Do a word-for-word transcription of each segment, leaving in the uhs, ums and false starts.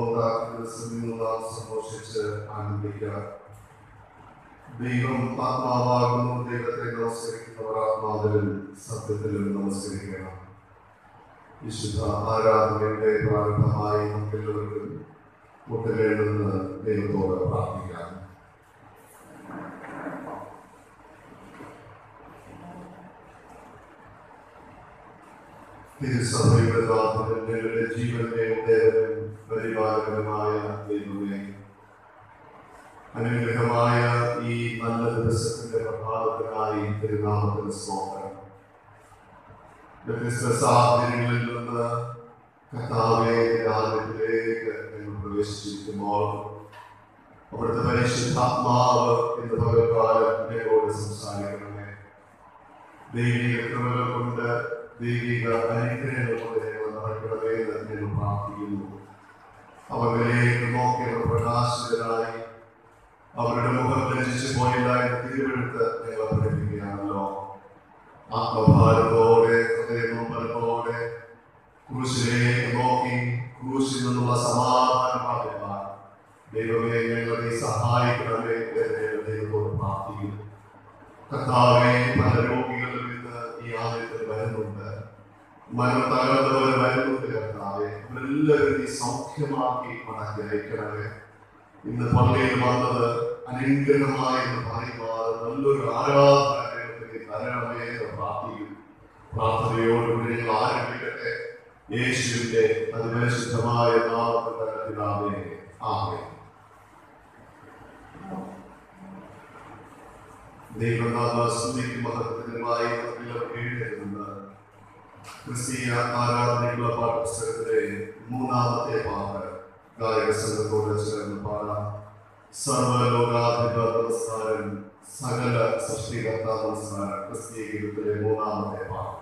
സന്തോഷിച്ച് ആനന്ദിക്കുക. ദൈവം ആത്മാവാകുന്നു. ദൈവത്തെ നമസ്കരിക്കുന്നവർ ആത്മാവിലും സത്യത്തിലും നമസ്കരിക്കണം. വിശുദ്ധ ആരാധനയുടെ പ്രാരംഭമായി നമുക്കെല്ലാവർക്കും കൂട്ടുകേണ്ടെന്ന് ദൈവത്തോട് പ്രാർത്ഥിക്കാം. തിരുസഭയുടെ നാഥന്റെ ജീവന്റെ ഉദയനും പരിപാലകനുമായ ദൈവമേ, അനുഗ്രഹമായ ഈ നല്ല ദിവസത്തിന്റെ പ്രഭാതത്തിനായി തിരുനാമത്തിന് സ്തോത്രം. വ്യത്യസ്ത സാഹചര്യങ്ങളിൽ നിന്ന് കർത്താവേ ആലയത്തിലേക്ക് ഞങ്ങൾ പ്രവേശിച്ചിരിക്കുമ്പോൾ അവിടുത്തെ പരിശുദ്ധാത്മാവ് ഇന്ന് പകൽക്കാലം ഞങ്ങളോട് സംസാരിക്കണമേ. ദൈവിക കൃപകൾ കൊണ്ട് ദൈവിക അനുഗ്രഹങ്ങൾ കൊണ്ട് ഞങ്ങൾ നടക്കണമേ എന്ന് ഞങ്ങൾ പ്രാർത്ഥിക്കുന്നു. അവരിലേക്ക് നോക്കിയവർ പ്രകാശിതരായി അവരുടെ മുഖം ലജിച്ചു പോയില്ല എന്ന് തിരുവെടുത്ത് ഞങ്ങൾ പഠിപ്പിക്കുകയാണല്ലോ. ആത്മഭാരത്തോടെ ഹൃദയനോമ്പലത്തോടെ ക്രൂശിലേക്ക് നോക്കി ക്രൂശിൽ നിന്നുള്ള സമാധാനം പ്രാപിക്കാൻ ദൈവമേ ഞങ്ങളെ സഹായിക്കണമേ എന്ന് ദൈവത്തോട് പ്രാർത്ഥിക്കുന്നു. കർത്താവേ, പല രോഗികളിൽ നിന്ന് ഈ ആലയത്തിൽ വരുന്നുണ്ട്, മനം തകർന്നവർ വരുന്നുണ്ട്. കർത്താവേ, അവരെല്ലാവരും നീ സൗഖ്യമാക്കി മടക്കി അയക്കണമേ. ഇന്ന് പള്ളിയിൽ വന്നത് അനുഗ്രഹമായി പറയുവാൻ നല്ലൊരു ആരാധന തരണമേ എന്ന് പ്രാർത്ഥിക്കുന്നു. പ്രാർത്ഥനയോടുകൂടി ഞങ്ങൾ ആരംഭിക്കട്ടെ. യേശുവിന്റെ അതിപരിശുദ്ധമായ നാമത്തിൽ തരത്തിലാവേ. ആമേൻ. ദൈവനാമസ്തുതിക്കും മഹത്വത്തിനുമായി എഴുതിയിട്ടുണ്ട്. ക്രിസ്തീയ ആരാധനയ്ക്കുള്ള പാഠപുസ്തകത്തിലെ മൂന്നാമത്തെ പാട്ട് ഗായക സംഘത്തോട് ചേർന്ന് പാടാം. സർവലോകാധിപ നമസ്കാരം, സകല സൃഷ്ടികർത്ത നമസ്കാരം. ക്രിസ്തീയ ഗീതത്തിലെ മൂന്നാമത്തെ പാട്ട്.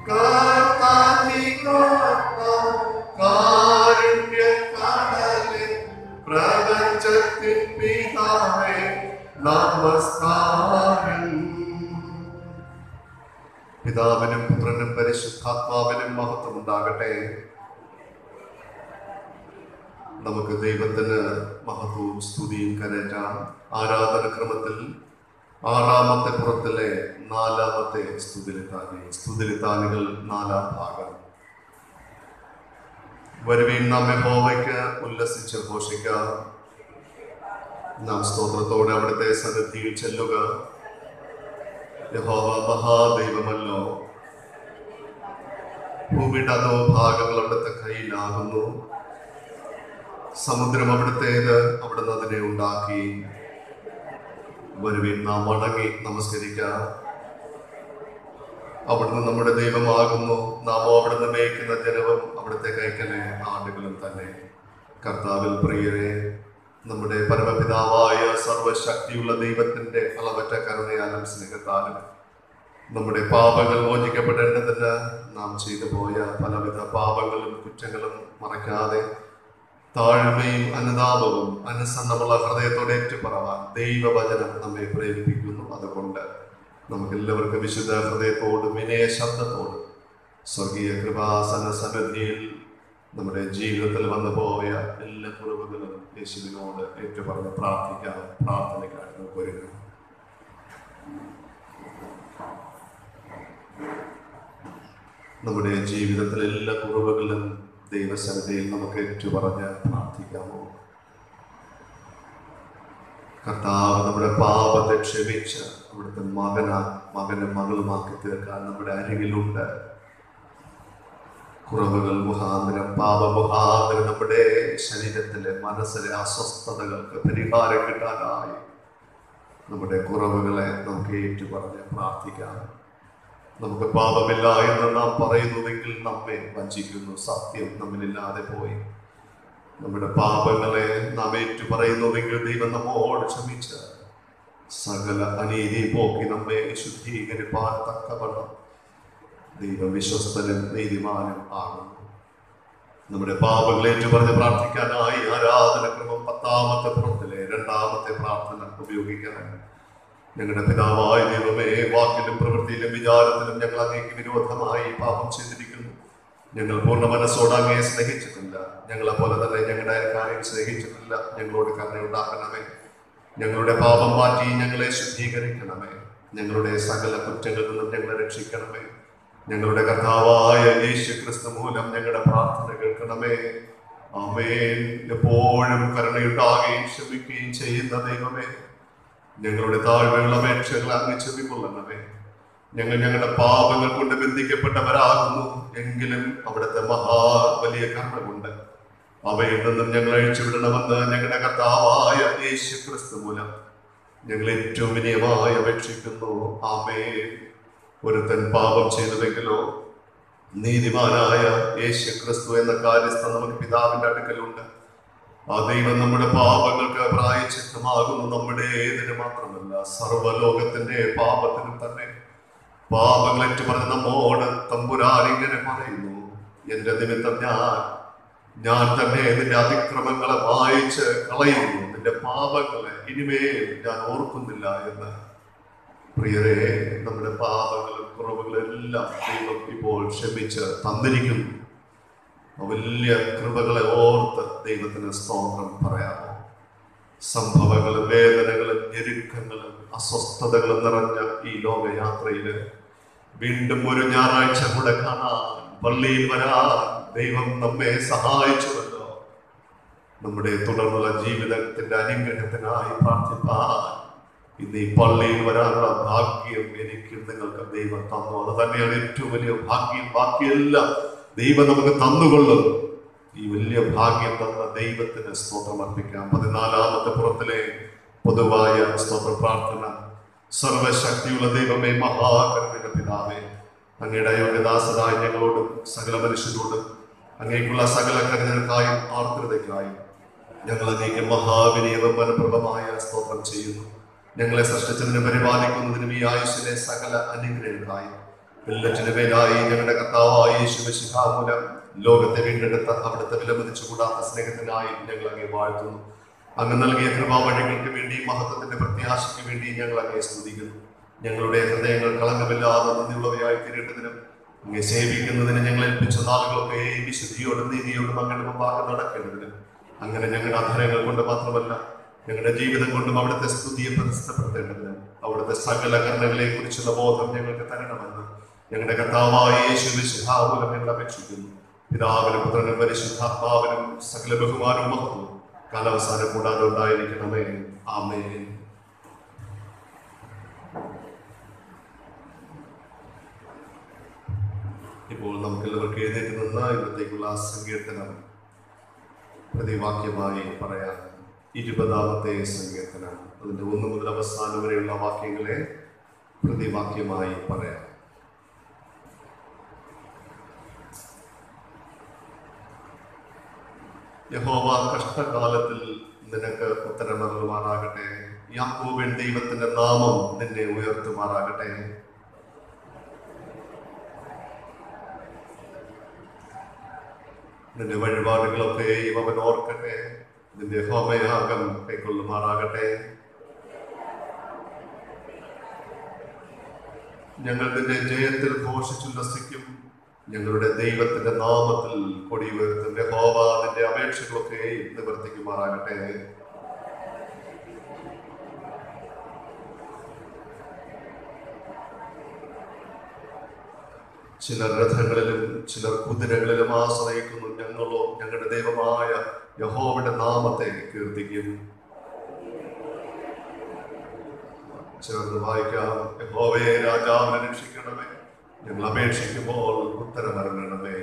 പ്രപഞ്ചത്തിൻ പിതാവേ നമസ്കാരം. പിതാവിനും പുത്രനും പരിശുദ്ധാത്മാവിനും മഹത്വം ഉണ്ടാകട്ടെ. നമുക്ക് ദൈവത്തിന് മഹത്വവും സ്തുതിയും കരേറ്റാം. ആരാധന ക്രമത്തിൽ ആറാമത്തെ പുറത്തിലെ നാലാമത്തെ സ്തുതിലിത്താനി സ്തുതിലിത്താനികൾ നാലാം ഭാഗം. വരുവീൻ നാം യഹോവയ്ക്ക് ഉല്ലസിച്ച് ഘോഷിക്കാം. നാം സ്തോത്രത്തോടെ അവിടുത്തെ സന്നിധിയിൽ ചെല്ലുക. യഹോവ മഹാദൈവമല്ലോ, ഭൂമിയുടെ അതോ ഭാഗങ്ങൾ അവിടുത്തെ കയ്യിലാകുന്നു. സമുദ്രം അവിടുത്തേത്, അവിടുന്ന് അതിനെ ഉണ്ടാക്കി. വരുവിൻ നാം വണങ്ങി നമസ്കരിക്കാം. അവിടുന്ന് നമ്മുടെ ദൈവമാകുന്നു, നാമോ അവിടുന്ന് മേയ്ക്കുന്ന ജനവും അവിടുത്തെ കൈക്കലെ ആടുകളും തന്നെ. കർത്താവിൽ പ്രിയരെ, നമ്മുടെ പരമപിതാവായ സർവശക്തിയുള്ള ദൈവത്തിന്റെ അളവറ്റ കരുണയാലും സ്നേഹത്താലും നമ്മുടെ പാപങ്ങൾ മോചിക്കപ്പെടേണ്ടതിന് നാം ചെയ്തു പോയ പലവിധ പാപങ്ങളും കുറ്റങ്ങളും മറയ്ക്കാതെ താഴ്മയും അനുതാപവും അനുസരണമുള്ള ഹൃദയത്തോടെ ഏറ്റുപറവാൻ ദൈവവചനം നമ്മെ പ്രേരിപ്പിക്കുന്നു. അതുകൊണ്ട് നമുക്കെല്ലാവർക്കും വിശുദ്ധ ഹൃദയത്തോടും വിനയ ശബ്ദത്തോടും സ്വർഗീയ കൃപാസന സന്നിധിയിൽ നമ്മുടെ ജീവിതത്തിൽ വന്നു പോയ എല്ലാ കുറവുകളും യേശുവിനോട് ഏറ്റുപറഞ്ഞ് പ്രാർത്ഥിക്കാം. പ്രാർത്ഥനയ്ക്കായി നമുക്ക് ഒരുങ്ങാം. നമ്മുടെ ജീവിതത്തിലെ എല്ലാ കുറവുകളും ദൈവസന്നിധിയിൽ നമുക്ക് ഏറ്റുപറഞ്ഞ് പ്രാർത്ഥിക്കാമോ? കർത്താവ് നമ്മുടെ പാപത്തെ ക്ഷമിച്ച് അവിടുത്തെ മകനാ മകനും മകളുമാക്കി തീർക്കാൻ നമ്മുടെ അരികിലുണ്ട്. കുറവുകൾ മുഖാന്തരം, പാപമുഖാന്തരം നമ്മുടെ ശരീരത്തിലെ മനസ്സിലെ അസ്വസ്ഥതകൾക്ക് പരിഹാരം കിട്ടാനായി നമ്മുടെ കുറവുകളെ നമുക്ക് ഏറ്റുപറഞ്ഞ് പ്രാർത്ഥിക്കാം. നമുക്ക് പാപമില്ല എന്ന് നാം പറയുന്നുവെങ്കിൽ നമ്മെ വഞ്ചിക്കുന്നു. സത്യം നമ്മളില്ലാതെ പോയി. നമ്മുടെ പാപങ്ങളെ നാം ഏറ്റു പറയുന്നുവെങ്കിൽ ദൈവം നമ്മോട് ക്ഷമിച്ച് സകല അനീതി പോക്കി നമ്മെ ശുദ്ധീകരിപ്പാൻ തക്കവണ്ണം ദൈവം വിശ്വസ്തനും നീതിമാനും ആകുന്നു. നമ്മുടെ പാപങ്ങളെ ഏറ്റു പറഞ്ഞ് പ്രാർത്ഥിക്കാനായി ആരാധനക്രമം പത്താമത്തെ പുറത്തിലെ രണ്ടാമത്തെ പ്രാർത്ഥന ഉപയോഗിക്കണം. ഞങ്ങളുടെ പിതാവായ ദൈവമേ, വാക്കിലും പ്രവൃത്തിയിലും വിചാരത്തിലും ഞങ്ങൾ അങ്ങേക്ക് വിരോധമായി പാപം ചെയ്തിരിക്കുന്നു. ഞങ്ങൾ പൂർണ്ണ മനസ്സോട് അങ്ങയെ സ്നേഹിച്ചിട്ടില്ല. ഞങ്ങളെ പോലെ തന്നെ ഞങ്ങളുടെ അയൽക്കാരെയും സ്നേഹിച്ചിട്ടില്ല. ഞങ്ങളോട് കരുണയുണ്ടാക്കണമേ. ഞങ്ങളുടെ പാപം മാറ്റി ഞങ്ങളെ ശുദ്ധീകരിക്കണമേ. ഞങ്ങളുടെ സകല കുറ്റങ്ങളിൽ നിന്നും ഞങ്ങളെ രക്ഷിക്കണമേ. ഞങ്ങളുടെ കർത്താവായ യേശു ക്രിസ്തു മൂലം ഞങ്ങളുടെ പ്രാർത്ഥന കേൾക്കണമേ. ആമേൻ. എപ്പോഴും കരുണയുണ്ടാകുകയും ക്ഷമിക്കുകയും ചെയ്യുന്ന ദൈവമേ, ഞങ്ങളുടെ താഴ്മയുള്ള അപേക്ഷകൾ അങ്ങ് ചെവിക്കൊള്ളണമേ. ഞങ്ങൾ ഞങ്ങളുടെ പാപങ്ങൾ കൊണ്ട് ബന്ധിക്കപ്പെട്ടവരാകുന്നു. എങ്കിലും അവിടുത്തെ മഹാ വലിയ കരുണ അവയിൽ നിന്നും ഞങ്ങൾ അഴിച്ചുവിടണമെന്ന് ഞങ്ങളുടെ കർത്താവായ യേശു ക്രിസ്തു മൂലം ഞങ്ങൾ ഏറ്റവും വിനയമായി അപേക്ഷിക്കുന്നു. ആമേൻ. ഒരുത്തൻ പാപം ചെയ്തുവെങ്കിലോ നീതിമാനായ യേശു ക്രിസ്തു എന്ന കാര്യസ്ഥ നമുക്ക് പിതാവിന്റെ അടുക്കലുണ്ട്. ആ ദൈവം നമ്മുടെ പാപങ്ങൾക്ക് പ്രായശ്ചിത്തമാകുന്നു. നമ്മുടെ ഏതിന് മാത്രമല്ല, സർവ്വലോകത്തിന്റെ പാപത്തിനും തന്നെ. പാപങ്ങൾ ഏറ്റു പറഞ്ഞ് നമ്മോട് തമ്പുരാൻ ഇങ്ങനെ പറയുന്നു: എന്റെ നിമിത്തം ഞാൻ ഞാൻ തന്നെ നിന്റെ അതിക്രമങ്ങളെ വായിച്ച് കളയുന്നു, നിന്റെ പാപങ്ങളെ ഇനിമേൽ ഞാൻ ഓർക്കുന്നില്ല എന്ന്. പ്രിയരെ, നമ്മുടെ പാപങ്ങളും കുറവുകളും എല്ലാം ദൈവം ഇപ്പോൾ ക്ഷമിച്ച് തന്നിരിക്കുന്നു. വലിയ കൃപകളെ ഓർത്ത് ദൈവത്തിന് സ്തോത്രം പറയാമോ? സംഭവങ്ങളും വേദനകളും ഞെരുക്കങ്ങളും അസ്വസ്ഥതകളും നിറഞ്ഞ ഈ ലോകയാത്രയില് വീണ്ടും ഒരു ഞായറാഴ്ച കൂടെ കാണാൻ, പള്ളിയിൽ വരാൻ ദൈവം നമ്മെ സഹായിച്ചുവല്ലോ. നമ്മുടെ തുടർന്നുള്ള ജീവിതത്തിന്റെ അനുഗ്രഹത്തിനായി പ്രാർത്ഥിപ്പാൻ ഇന്ന് ഈ പള്ളിയിൽ വരാനുള്ള ഭാഗ്യം എനിക്കും നിങ്ങൾക്ക് ദൈവം തന്നു. അത് തന്നെയാണ് ഏറ്റവും വലിയ ഭാഗ്യം. ബാക്കിയെല്ലാം ദൈവം നമുക്ക് തന്നുകൊള്ളും. ഈ വലിയ ഭാഗ്യം തന്ന ദൈവത്തിന് സ്തോത്രം അർപ്പിക്കാം. പതിനാലാമത്തെ പുറത്തിലെ പൊതുവായ സ്തോത്ര പ്രാർത്ഥന. സർവശക്തിയുള്ള ദൈവമേ, മഹാകരുണയുടെ പിതാവേ, അങ്ങയുടെ അയോഗ്യദാസരായ ഞങ്ങളോടും സകല മനുഷ്യരോടും അങ്ങേക്കുള്ള സകല കരുതൽക്കായും ആർദ്രതയ്ക്കായും ഞങ്ങൾ അങ്ങേക്ക് മഹാവിനയവും മനപ്രഭമായ സ്തോത്രം ചെയ്യുന്നു. ഞങ്ങളെ സൃഷ്ടിച്ചതിനും പരിപാലിക്കുന്നതിനും ഈ ആയുസ്സിലെ സകല അനുഗ്രഹങ്ങൾക്കായും എല്ലാറ്റിനുമേലായി ഞങ്ങളുടെ കർത്താവായ യേശു മിശിഹാ മൂലം ലോകത്തെ വീണ്ടെടുത്ത അവിടുത്തെ വിലമതിച്ചു കൂടാത്ത സ്നേഹത്തിനായി ഞങ്ങൾ അങ്ങേ വാഴ്ത്തുന്നു. അങ്ങ് നൽകിയ കൃപാവഴികൾക്ക് വേണ്ടി, മഹത്വത്തിന്റെ പ്രത്യാശയ്ക്ക് വേണ്ടി ഞങ്ങൾ അങ്ങേ സ്തുതിക്കുന്നു. ഞങ്ങളുടെ ഹൃദയങ്ങൾ കളങ്കമില്ലാതെ നന്ദിയുള്ളവയായി തീരേണ്ടതിനും അങ്ങേ സേവിക്കുന്നതിന് ഞങ്ങൾ ഏൽപ്പിച്ച നാളുകളൊക്കെ വിശുദ്ധിയോടും നീതിയോടും അങ്ങയുടെ മുമ്പാകെ നടക്കേണ്ടതിനും, അങ്ങനെ ഞങ്ങളുടെ അധരങ്ങൾ കൊണ്ട് മാത്രമല്ല ഞങ്ങളുടെ ജീവിതം കൊണ്ടും അവിടുത്തെ സ്തുതിയെ പ്രസിദ്ധപ്പെടുത്തേണ്ടതിനും അവിടുത്തെ സകല കർണങ്ങളെ കുറിച്ചുള്ള ബോധം ഞങ്ങൾക്ക് തരണമെന്ന് ഞങ്ങളുടെ കർത്താവായ യേശു മിശിഹാ മൂലം ഞങ്ങൾ അപേക്ഷിക്കുന്നു. പിതാവിനും പുത്രനും പരിശുദ്ധാത്മാവിനും സകല ബഹുമാനവും മഹത്വവും കാലാവസാനം കൂടാതെ ഉണ്ടായിരിക്കണമേ. ആമേൻ. ഇപ്പോൾ നമുക്കെല്ലാവർക്കും എഴുന്നേറ്റ് നിന്ന് ഇന്നത്തേക്കുള്ള സങ്കീർത്തനം പ്രതിവാക്യമായി പറയാം. ഇരുപതാമത്തെ സങ്കീർത്തനം, അതിൻ്റെ ഒന്ന് മുതൽ അവസാനം വരെയുള്ള വാക്യങ്ങളെ പ്രതിവാക്യമായി പറയാം. യഹോവ കഷ്ടകാലത്തിൽ നിനക്ക് ഉത്തരമരുളുമാറാകട്ടെ. യാക്കോബിൻ ദൈവത്തിന്റെ നാമം നിന്നെ ഉയർത്തുമാറാകട്ടെ. നിന്റെ വഴിപാടുകളൊക്കെ അവൻ ഓർക്കട്ടെ. നിന്റെ ഹോമയാഗം കൈക്കൊള്ളുമാറാകട്ടെ. ഞങ്ങൾ നിന്റെ ജയത്തിൽ ഘോഷിച്ചുല്ലസിക്കും. ഞങ്ങളുടെ ദൈവത്തിന്റെ നാമത്തിൽ കൊടി ഉയർത്തും. യഹോവ നിന്റെ അപേക്ഷകളൊക്കെ നിവർത്തിക്കുമാറാകട്ടെ. ചിലർ രഥങ്ങളിലും ചിലർ കുതിരകളിലും ആശ്രയിക്കുന്നു. ഞങ്ങളോ ഞങ്ങളുടെ ദൈവമായ യഹോവയുടെ നാമത്തെ കീർത്തിക്കും. ചേർന്ന് വായിക്കാം. യഹോവയെ രാജാവിനെ രക്ഷിക്കണമേ, ഞങ്ങൾ അപേക്ഷിക്കുമ്പോൾ ഉത്തരമരുളണമേ.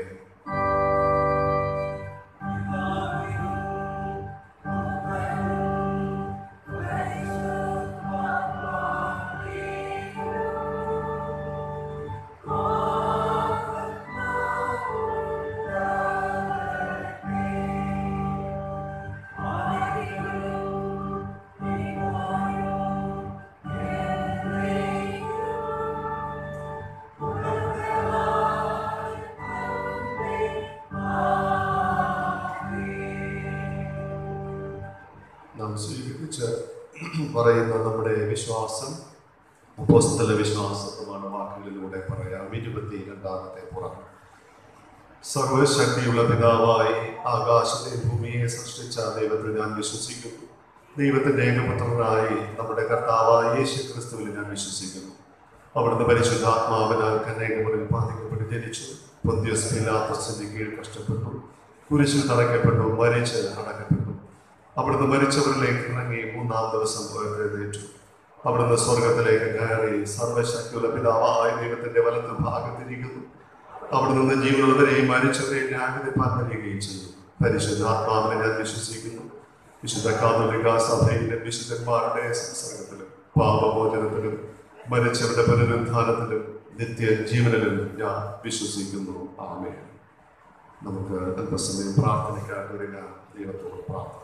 സ്വീകരിച്ച് പറയുന്ന നമ്മുടെ വിശ്വാസം അപ്പോസ്തല വിശ്വാസത്വമാണ്. വാക്കുകളിലൂടെ പറയാം. ഇരുപത്തി രണ്ടാമത്തെ പുറം. സർവശക്തിയുള്ള പിതാവായി ആകാശത്തെ ഭൂമിയെ സൃഷ്ടിച്ച ദൈവത്തിൽ ഞാൻ വിശ്വസിക്കുന്നു. ദൈവത്തിന്റെ ഏകപുത്രനായി നമ്മുടെ കർത്താവായ യേശു ക്രിസ്തുവിൽ ഞാൻ വിശ്വസിക്കുന്നു. അവിടുന്ന് പരിശുദ്ധാത്മാവിനാൽ കന്യകമറിൽ ബാധിക്കപ്പെട്ട് ജനിച്ചു. പൊന്തിയോസ് പീലാത്തോസിന്റെ കീഴിൽ കഷ്ടപ്പെട്ടു, കുരിശിൽ തറയ്ക്കപ്പെട്ടു, മരിച്ച് അടക്കപ്പെട്ടു. അവിടുന്ന് മരിച്ചവരിലേക്ക് ഇറങ്ങി മൂന്നാം ദിവസം ഉയർത്തെഴുന്നേറ്റു. അവിടുന്ന് സ്വർഗത്തിലേക്ക് കയറി സർവശക്തിയുള്ള പിതാവായ ദൈവത്തിന്റെ വലത്ത് ഭാഗത്തിരിക്കുന്നു. അവിടെ നിന്ന് ജീവനുള്ളവരെയും മരിച്ചവരെയും ന്യായവിധിപ്പാൻ വരികയും ചെയ്യും. പരിശുദ്ധാത്മാവിനെ ഞാൻ വിശ്വസിക്കുന്നു. വിശുദ്ധ കാതോലിക സഭയിലെ വിശുദ്ധന്മാരുടെ സംസർഗത്തിലും പാപമോചനത്തിലും മരിച്ചവരുടെ പുനരുദ്ധാനത്തിലും നിത്യ ജീവനിലും ഞാൻ വിശ്വസിക്കുന്നു. ആമേൻ. നമുക്ക് അല്പസമയം പ്രാർത്ഥനയ്ക്കായി വരിക. ദൈവത്തോട് പ്രാർത്ഥന.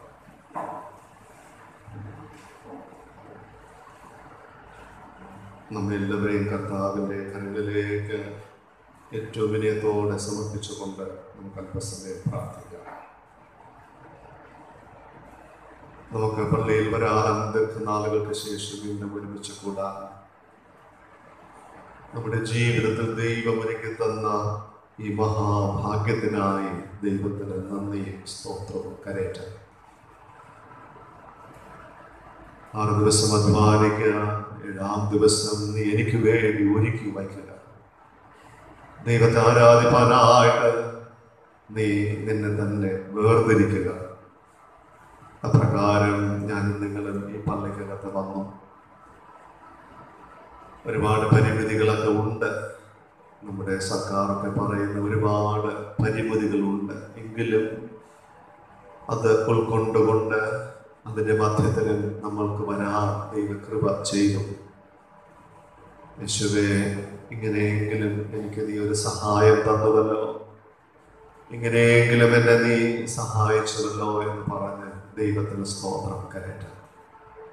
നമ്മളെല്ലാവരെയും കർത്താവിൻ്റെ കരങ്ങളിലേക്ക് ഏറ്റവും വിനയത്തോടെ സമർപ്പിച്ചുകൊണ്ട് നമുക്ക് അല്പസമയം പ്രാർത്ഥിക്കാം. നമുക്ക് പള്ളിയിൽ വരാൻ ദീർഘനാളുകൾക്ക് ശേഷം വീണ്ടും ഒരുമിച്ച് കൂടാൻ, നമ്മുടെ ജീവിതത്തിൽ ദൈവം ഒരുക്കി തന്ന ഈ മഹാഭാഗ്യത്തിനായി ദൈവത്തിന് നന്ദിയും സ്തോത്രവും കരയറ്റം. ആറ് ദിവസം അധ്വാനിക്കുക, ഏഴാം ദിവസം നീ എനിക്ക് വേണ്ടി ഒരുക്കി വയ്ക്കുക. ദൈവത്തെ ആരാധിപ്പാനായിട്ട് നീ നിന്നെ തന്നെ വേർതിരിക്കുക. അപ്രകാരം ഞാനും നിങ്ങളും ഈ പള്ളിക്കകത്ത് വന്നു. ഒരുപാട് പരിമിതികളൊക്കെ ഉണ്ട്. നമ്മുടെ സർക്കാരൊക്കെ പറയുന്ന ഒരുപാട് പരിമിതികളുണ്ട്. എങ്കിലും അത് ഉൾക്കൊണ്ടുകൊണ്ട് അതിൻ്റെ മധ്യത്തിലും നമ്മൾക്ക് വരാൻ ദൈവകൃപ ചെയ്തു. യേശുവേ, ഇങ്ങനെയെങ്കിലും എനിക്ക് നീ ഒരു സഹായം തന്നുവല്ലോ, ഇങ്ങനെയെങ്കിലും എന്നെ നീ സഹായിച്ചുവല്ലോ എന്ന് പറഞ്ഞ് ദൈവത്തിന് സ്തോത്രം കരയട്ടെ.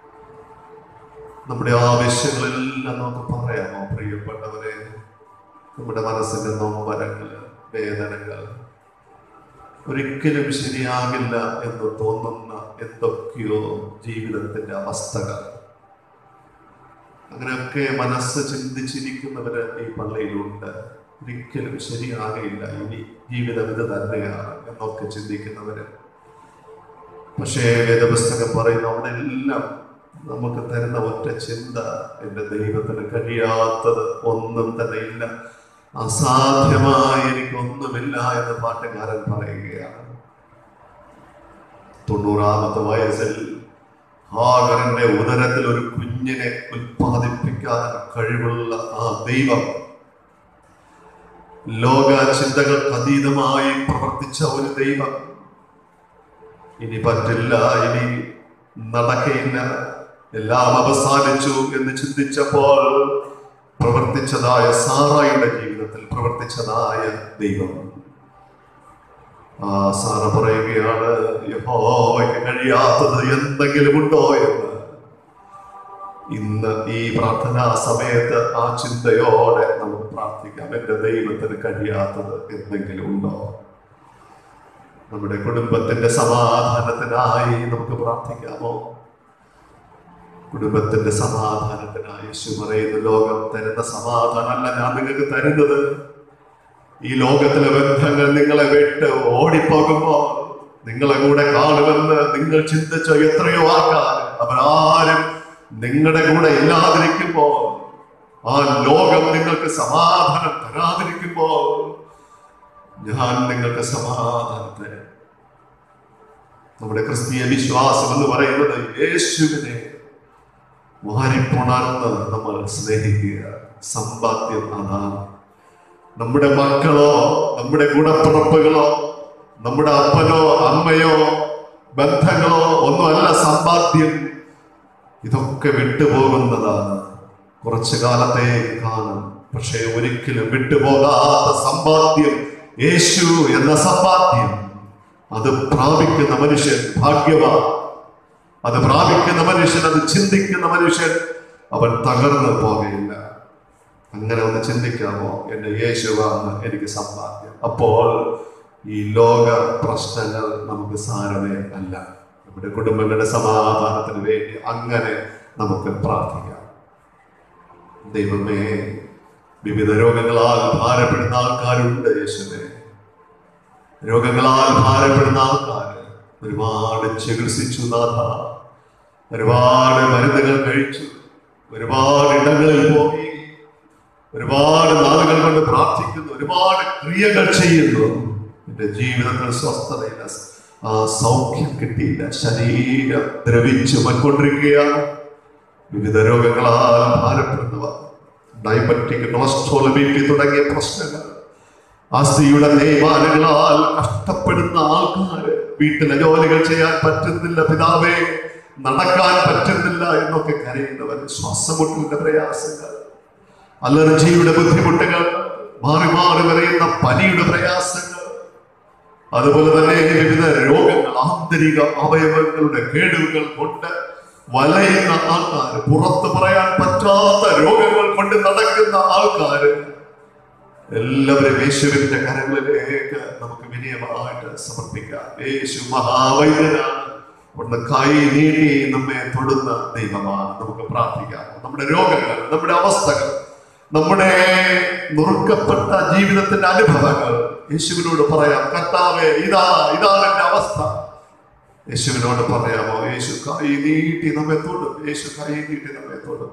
നമ്മുടെ ആവശ്യങ്ങളെല്ലാം നമുക്ക് പറയാമോ പ്രിയപ്പെട്ടവരെ? നമ്മുടെ മനസ്സിന്റെ നൊമ്പരങ്ങൾ, വേദനകൾ ഒരിക്കലും ശരിയാകില്ല എന്ന് തോന്നുന്ന എന്തൊക്കെയോ ജീവിതത്തിന്റെ അവസ്ഥകൾ, അങ്ങനെയൊക്കെ മനസ്സ് ചിന്തിച്ചിരിക്കുന്നവര് ഈ പള്ളിയിലുണ്ട്. ഒരിക്കലും ശരിയാകില്ല, ഇനി ജീവിതം ഇത് തന്നെയാണ് എന്നൊക്കെ ചിന്തിക്കുന്നവര്. പക്ഷേ വേദപുസ്തകം പറയുന്ന അവിടെ എല്ലാം നമുക്ക് തരുന്ന ഒറ്റ ചിന്ത, എൻ്റെ ദൈവത്തിന് കഴിയാത്തത് ഒന്നും തന്നെ ഇല്ല, അസാധ്യമായി എനിക്കൊന്നുമില്ല എന്ന് പാട്ടുകാരൻ പറയുകയാണ്. തൊണ്ണൂറാമത്തെ വയസ്സിൽ ഹാഗറിന്റെ ഉദരത്തിൽ ഒരു കുഞ്ഞിനെ ഉൽപ്പാദിപ്പിക്കാൻ കഴിവുള്ള ആ ദൈവം ലോക ചിന്തകൾക്ക് അതീതമായി പ്രവർത്തിച്ച ഒരു ദൈവം ഇനി പറ്റില്ല, ഇനി നടക്കയില്ല, എല്ലാം അവസാനിച്ചു എന്ന് ചിന്തിച്ചപ്പോൾ പ്രവർത്തിച്ചതായ സാറായുടെ ജീവിതത്തിൽ പ്രവർത്തിച്ചതായ ദൈവം. ആ സാറ പറയുകയാണ്, യഹോവയ്ക്ക് കഴിയാത്തത് എന്തെങ്കിലും ഉണ്ടോ എന്ന്. ഇന്ന് ഈ പ്രാർത്ഥനാ സമയത്ത് ആ ചിന്തയോടെ നമുക്ക് പ്രാർത്ഥിക്കാം. എൻ്റെ ദൈവത്തിന് കഴിയാത്തത് എന്തെങ്കിലും ഉണ്ടോ? നമ്മുടെ കുടുംബത്തിന്റെ സമാധാനത്തിനായി നമുക്ക് പ്രാർത്ഥിക്കാമോ? കുടുംബത്തിന്റെ സമാധാനത്തിനായി യേശു പറയുന്ന, ലോകം തരുന്ന സമാധാനമല്ല ഞാൻ നിങ്ങൾക്ക് തരുന്നത്. ഈ ലോകത്തിലെ ബന്ധങ്ങൾ നിങ്ങളെ വിട്ട് ഓടിപ്പോകുമ്പോൾ നിങ്ങളെ കൂടെ കാണുമെന്ന് നിങ്ങൾ ചിന്തിച്ച എത്രയോ ആൾക്കാർ അവരാരും നിങ്ങളുടെ കൂടെ ഇല്ലാതിരിക്കുമ്പോൾ, ആ ലോകം നിങ്ങൾക്ക് സമാധാനം തരാതിരിക്കുമ്പോൾ ഞാൻ നിങ്ങൾക്ക് സമാധാനത്തെ. നമ്മുടെ വിശ്വാസം എന്ന് പറയുന്നത് യേശുവിനെ വാരിപ്പുണർന്ന് നമ്മൾ സ്നേഹിക്കുക. സമ്പാദ്യം അതാണ്. നമ്മുടെ മക്കളോ നമ്മുടെ ഗുണപ്പിറപ്പുകളോ നമ്മുടെ അപ്പനോ അമ്മയോ ബന്ധങ്ങളോ ഒന്നുമല്ല സമ്പാദ്യം. ഇതൊക്കെ വിട്ടുപോകുന്നതാണ്, കുറച്ചു കാലത്തേക്ക് കാണും. പക്ഷെ ഒരിക്കലും വിട്ടുപോകാത്ത സമ്പാദ്യം യേശു എന്ന സമ്പാദ്യം. അത് പ്രാപിക്കുന്ന മനുഷ്യൻ ഭാഗ്യവാൻ. അത് പ്രാപിക്കുന്ന മനുഷ്യൻ, അത് ചിന്തിക്കുന്ന മനുഷ്യൻ, അവൻ തകർന്നു പോകയില്ല. അങ്ങനെ ഒന്ന് ചിന്തിക്കാമോ? എന്റെ യേശുവാണ് എനിക്ക് സമ്പാദ്യം. അപ്പോൾ ഈ ലോക പ്രശ്നങ്ങൾ നമുക്ക് സാരമേ അല്ല. നമ്മുടെ കുടുംബങ്ങളുടെ സമാധാനത്തിന് വേണ്ടി അങ്ങനെ നമുക്ക് പ്രാർത്ഥിക്കാം. ദൈവമേ, വിവിധ രോഗങ്ങളാൽ ഭാരപ്പെടുന്ന ആൾക്കാരുണ്ട്. യേശുവേ, രോഗങ്ങളാൽ ഭാരപ്പെടുന്ന ആൾക്കാർ ഒരുപാട് ചികിത്സിച്ചു നാഥ, ഒരുപാട് മരുന്നുകൾ കഴിച്ചു, ഒരുപാട് ഇടങ്ങളിൽ പോയി, ഒരുപാട് നാളുകൾ കൊണ്ട് പ്രാർത്ഥിക്കുന്നു, ഒരുപാട് ക്രിയകൾ ചെയ്യുന്നു. എന്റെ ജീവിതത്തിൽ സ്വസ്ഥതയില്ല, ആ സൗഖ്യം കിട്ടിയില്ല. ശരീരം ദ്രവിച്ചു പോയിക്കൊണ്ടിരിക്കുകയാണ്. വിവിധ രോഗങ്ങളാൽ ഭാരപ്പെടുന്നവർ, ഡയബറ്റിക്, കൊളസ്ട്രോൾ, ബി പി തുടങ്ങിയ പ്രശ്നങ്ങൾ, ആസ്തിയുടെ തേയ്മാനങ്ങളാൽ കഷ്ടപ്പെടുന്ന ആൾക്കാർ, വീട്ടിലെ ജോലികൾ ചെയ്യാൻ പറ്റുന്നില്ല പിതാവേ, നടക്കാൻ പറ്റുന്നില്ല എന്നൊക്കെ കരയുന്നവർ, ശ്വാസമുട്ടലിന്റെ പ്രയാസങ്ങൾ, അലർജിയുടെ ബുദ്ധിമുട്ടുകൾ, മാറി മാറി വരയുന്ന പനിയുടെ പ്രയാസങ്ങൾ, അതുപോലെ തന്നെ വിവിധ രോഗങ്ങൾ, ആന്തരിക അവയവങ്ങളുടെ കേടുകൾ കൊണ്ട് വലയുന്ന ആൾക്കാർ, പുറത്ത് പറയാൻ പറ്റാത്ത രോഗങ്ങൾ കൊണ്ട് നടക്കുന്ന ആൾക്കാർ, എല്ലാവരും യേശുവിന്റെ കരങ്ങളിലേക്ക് നമുക്ക് വിനയമായിട്ട് സമർപ്പിക്കാം. യേശു മഹാവൈദ്യനാണ്. ഒന്ന് കൈ നീട്ടി നമ്മെ തൊടുന്ന ദൈവമാണ്. നമുക്ക് പ്രാർത്ഥിക്കാം. നമ്മുടെ രോഗങ്ങൾ, നമ്മുടെ അവസ്ഥകൾ, നമ്മുടെ നുറുക്കപ്പെട്ട ജീവിതത്തിന്റെ അനുഭവങ്ങൾ യേശുവിനോട് പറയാം. കർത്താവേ, ഇതാ ഇതാണ് എന്റെ അവസ്ഥ. യേശുവിനോട് പറയാമോ? യേശു കൈ നീട്ടി നമ്മെ തൊടും. യേശു കൈ നീട്ടി നമ്മെ തൊടും.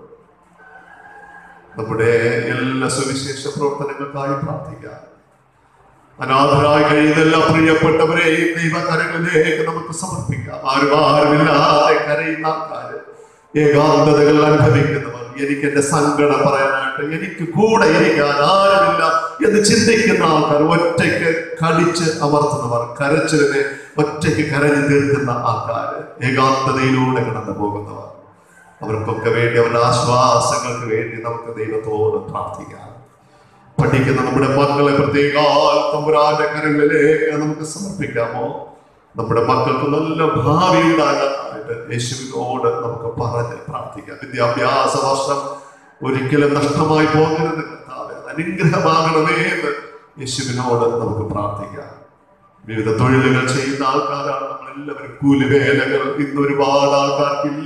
നമ്മുടെ എല്ലാ സുവിശേഷ പ്രവർത്തനങ്ങൾക്കായി പ്രാർത്ഥിക്കാം. അനാഥരായി കഴിയുന്ന എല്ലാ പ്രിയപ്പെട്ടവരെയും ദൈവകരങ്ങളിലേക്ക് നമുക്ക് സമർപ്പിക്കാം. ആരും ആരുമില്ലാതെ കരയുന്ന ആൾക്കാര്, ഏകാന്തതകൾ അനുഭവിക്കുന്നവർ, എനിക്ക് എന്റെ സങ്കടം പറയാനായിട്ട് എനിക്ക് കൂടെ ഇരിക്കാൻ ആരുമില്ല എന്ന് ചിന്തിക്കുന്ന ആൾക്കാർ, ഒറ്റയ്ക്ക് കടിച്ച് അമർത്തുന്നവർ, കരച്ചിലിനെ ഒറ്റയ്ക്ക് കരഞ്ഞു തീർക്കുന്ന ആൾക്കാർ, ഏകാന്തതയിലൂടെ കടന്നു പോകുന്നവർ, അവർക്കൊക്കെ വേണ്ടി, അവരുടെ ആശ്വാസങ്ങൾക്ക് വേണ്ടി നമുക്ക് ദൈവത്തോട് പ്രാർത്ഥിക്കാം. പഠിക്കുന്ന നമ്മുടെ മക്കളെ പ്രത്യേകം തമ്പുരാന്റെ കരങ്ങളിലേക്ക് നമുക്ക് സമർപ്പിക്കാമോ? നമ്മുടെ മക്കൾക്ക് നല്ല ഭാവി ഉണ്ടാകാനായിട്ട് യേശുവിനോട് നമുക്ക് പറഞ്ഞ് പ്രാർത്ഥിക്കാം. വിദ്യാഭ്യാസ വർഷം ഒരിക്കലും നഷ്ടമായി പോകരുത് കർത്താവേ. അനുഗ്രഹമാകണമേ എന്ന് യേശുവിനോട് നമുക്ക് പ്രാർത്ഥിക്കാം. വിവിധ തൊഴിലുകൾ ചെയ്യുന്ന ആൾക്കാരാണ് നമ്മളെല്ലാവരും. കൂലിവേലകൾ ഇന്ന് ഒരുപാട് ആൾക്കാർക്കില്ല,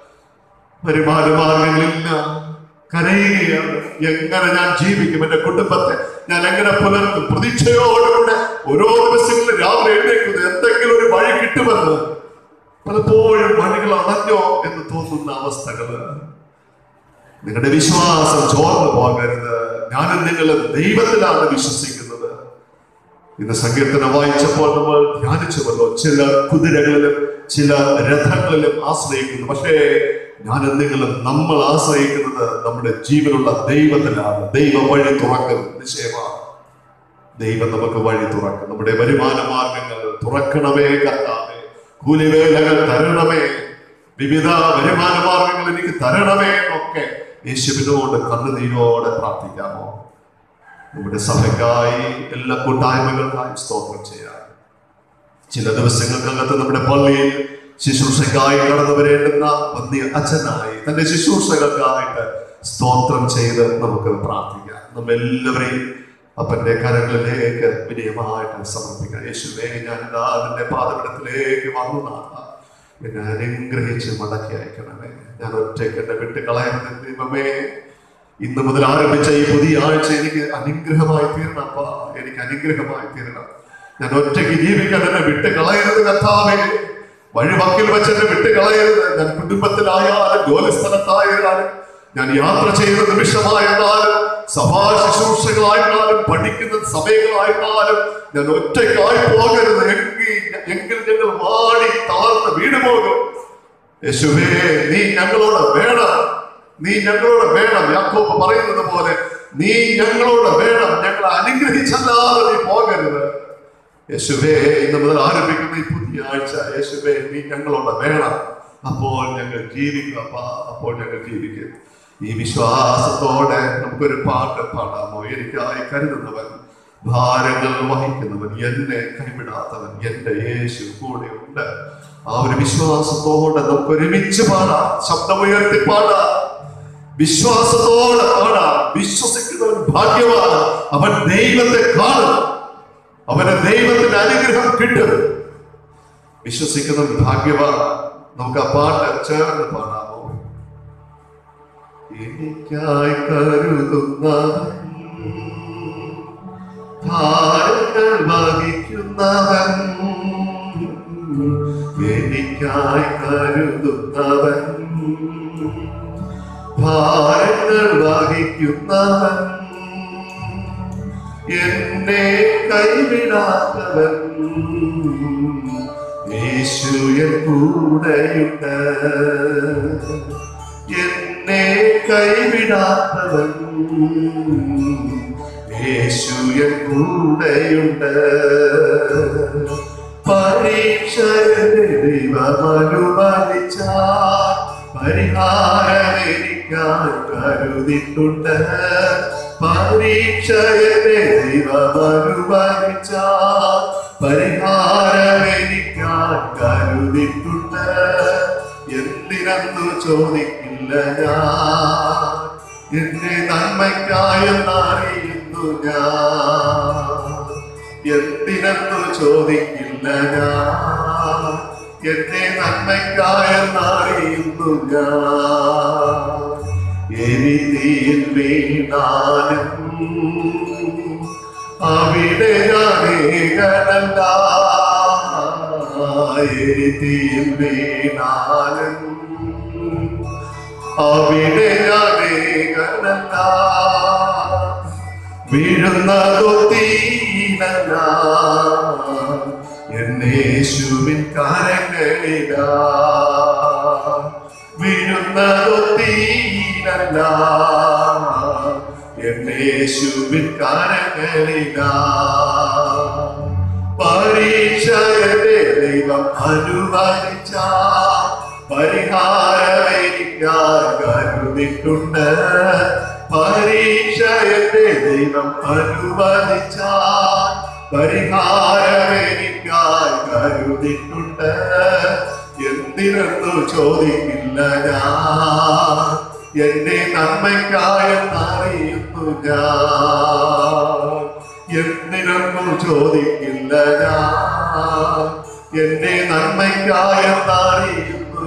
വരുമാന മാർഗങ്ങളില്ല, കരയുകയാണ്. എങ്ങനെ ഞാൻ ജീവിക്കും? എന്റെ കുടുംബത്തെ ഞാൻ എങ്ങനെ പുലർത്തും? പ്രതീക്ഷയോടുകൂടെ ഓരോ ദിവസങ്ങളിലും രാവിലെ എഴുന്നേക്കുന്നത് എന്തെങ്കിലും ഒരു വഴി കിട്ടുമെന്ന്. പലപ്പോഴും വഴികൾ അടഞ്ഞോ എന്ന് തോന്നുന്ന അവസ്ഥകള്. നിങ്ങളുടെ വിശ്വാസം ചോർന്നു പോകരുത്. ഞാനും നിങ്ങളും ദൈവത്തിലാണ് വിശ്വസിക്കുന്നത്. ഇന്ന് സങ്കീർത്തനം വായിച്ചപ്പോൾ നമ്മൾ ധ്യാനിച്ചുവല്ലോ, ചില കുതിരകളിലും ചില രഥങ്ങളിലും ആശ്രയിക്കുന്നു. പക്ഷേ ഞാനും നിങ്ങളും നമ്മൾ ആശ്രയിക്കുന്നത് നമ്മുടെ ജീവനുള്ള ദൈവത്തിലാണ്. ദൈവം വഴി തുറക്കും. നിശ്ചയമാണ് ദൈവം നമുക്ക് വഴി തുറക്കും. നമ്മുടെ വരുമാന മാർഗങ്ങൾ തുറക്കണമേ കർത്താവേ. കൂലിവേലകൾ തരണമേ, വിവിധ വരുമാന മാർഗങ്ങൾ എനിക്ക് തരണമേ എന്നൊക്കെ യേശുവിനോട് കണ്ണുനീരോടെ പ്രാർത്ഥിക്കാമോ? നമ്മുടെ സഭയ്ക്കായി എല്ലാ കൂട്ടായ്മകൾക്കായി സ്തോത്രം ചെയ്യാം. ചില ദിവസങ്ങൾക്കകത്ത് നമ്മുടെ പള്ളിയിൽ ശുശ്രൂഷയ്ക്കായി കടന്നു വരേണ്ടുന്ന വന്യ അച്ഛനായി തന്റെ ശുശ്രൂഷകൾക്കായിട്ട് സ്തോത്രം ചെയ്ത് നമുക്ക് പ്രാർത്ഥിക്കാം. നമ്മെല്ലാവരെയും അപ്പന്റെ കരങ്ങളിലേക്ക് വിനയമായിട്ട് സമർപ്പിക്കാം. യേശുവേ, ഞാൻ ഇതാ നിന്റെ പാദപീഠത്തിലേക്ക് വന്നു നാഥ, എന്നെ അനുഗ്രഹിച്ച് മടക്കി അയക്കണമേ. ഞാൻ ഒറ്റയ്ക്ക് എന്നെ വിട്ട് കളയരുത് ദൈവമേ. ഇന്ന് മുതൽ ആരംഭിച്ച ഈ പുതിയ ആഴ്ച എനിക്ക് അനുഗ്രഹമായി തീരണം അപ്പാ, എനിക്ക് അനുഗ്രഹമായി തീരണം. ഞാൻ ഒറ്റയ്ക്ക് ജീവിക്കാൻ എന്നെ വിട്ട് കളയരുത് കർത്താവേ. വഴിവക്കിൽ വെച്ച് എന്നെ വിട്ട് കളയരുത്. ഞാൻ കുടുംബത്തിലായാലും ജോലി സ്ഥലത്തായാലും ഞാൻ യാത്ര ചെയ്യുന്ന നിമിഷമായിരുന്നാലും സഭാ ശുശ്രൂഷകളായിരുന്നാലും പഠിക്കുന്ന സമയങ്ങളായിരുന്നാലും ഞാൻ ഒറ്റയ്ക്കായി പോകരുത്. എങ്കിൽ എങ്കിൽ ഞങ്ങൾ വാടി തളർന്ന് വീട് പോകും. യേശുവേ, നീ ഞങ്ങളോട് വേണം, നീ ഞങ്ങളോട് വേണം. യാക്കോബ് പറയുന്നത് പോലെ നീ ഞങ്ങളോട് വേണം, ഞങ്ങളെ അനുഗ്രഹിച്ചല്ലാതെ നീ പോകരുത്. യേശുവേ, ഇന്ന് മുതൽ ആരംഭിക്കുന്ന ഈ പുതിയ ആഴ്ച യേശുവേ നീ ഞങ്ങളോട് വേണം. അപ്പോൾ ഞങ്ങൾ ജീവിക്കും അപ്പാ, അപ്പോൾ ഞങ്ങൾ ജീവിക്കും. ഈ വിശ്വാസത്തോടെ നമുക്കൊരു പാട്ട് പാടാമോ? എനിക്കായി കരുതുന്നവൻ, ഭാരങ്ങൾ വഹിക്കുന്നവൻ, എന്നെ കൈവിടാത്തവൻ, എന്റെ യേശു കൂടെ ഉണ്ട്. ആ ഒരു വിശ്വാസത്തോടെ നമുക്ക് ഒരുമിച്ച് പാടാം, ശബ്ദമുയർത്തി പാടാം, വിശ്വാസത്തോടെ പാടാം. വിശ്വസിക്കുന്നവൻ ഭാഗ്യവാൻ, അവൻ ദൈവത്തെ കാണും, അവന് ദൈവത്തിന്റെ അനുഗ്രഹം കിട്ടും. വിശ്വസിക്കുന്നവൻ ഭാഗ്യവാൻ. നമുക്ക് ആ പാട്ട് ചേർന്ന് പാടാമോ? എനിക്കായി കരുതുന്നവൻ, ഭാരങ്ങൾ വഹിക്കുന്നവൻ, എനിക്കായി കരുതുന്നവൻ, ഭാരങ്ങൾ വഹിക്കുന്നവൻ, എന്നെ കൈവിടാത്തവൻ, യേശു എൻ കൂടെയുണ്ട്. എന്നെ കൈവിടാത്തവൻ, യേശു എൻ കൂടെയുണ്ട്. പരീക്ഷയുടെ ദൈവമനുവദിച്ചാൽ പരിഹാരം എനിക്കായി കരുതിയിട്ടുണ്ട്. പരീക്ഷയുടെ ദൈവമനുവദിച്ചാൽ പരിഹാരം എനിക്കായി കരുതിയിട്ടുണ്ട്. എന്തിനെന്നു ചോദിക്കില്ല ഞാൻ, എന്നെ നന്മയ്ക്കായെന്നറിയുന്നു ഞാൻ. എന്തിനെന്നു ചോദിക്കില്ല ഞാൻ, എന്നെ നന്മയ്ക്കായെന്നറിയുന്നു ഞാൻ. എരിതീയിൽ വീണാലും അവിടെ ഞാനേകനല്ല. എരിതീയിൽ വീണാലും അവിടെ ഞാനേകനല്ല. വീഴുന്നതോ തീരല്ല, എന്നേശുവിൻ കരങ്ങളിലാ. വീഴുന്നതോ തീരല്ല, എന്നേശുവിൻ കരങ്ങളിലാ. പരീക്ഷയുടെ ദൈവം അനുവദിച്ച പരിഹാരം എനിക്കായി കരുതിയിട്ടുണ്ട്. പരീക്ഷയുടെ ദൈവം അനുവദിച്ച പരിഹാരം എനിക്കായി കരുതിയിട്ടുണ്ട്. എന്തിനെന്നു ചോദിക്കില്ല ഞാൻ, എന്റെ നന്മയ്ക്കായെന്നറിയുന്നു ഞാൻ. എന്തിനൊന്നും ചോദിക്കില്ല ഞാൻ, എന്റെ നന്മയ്ക്കായെന്നറിയുന്നു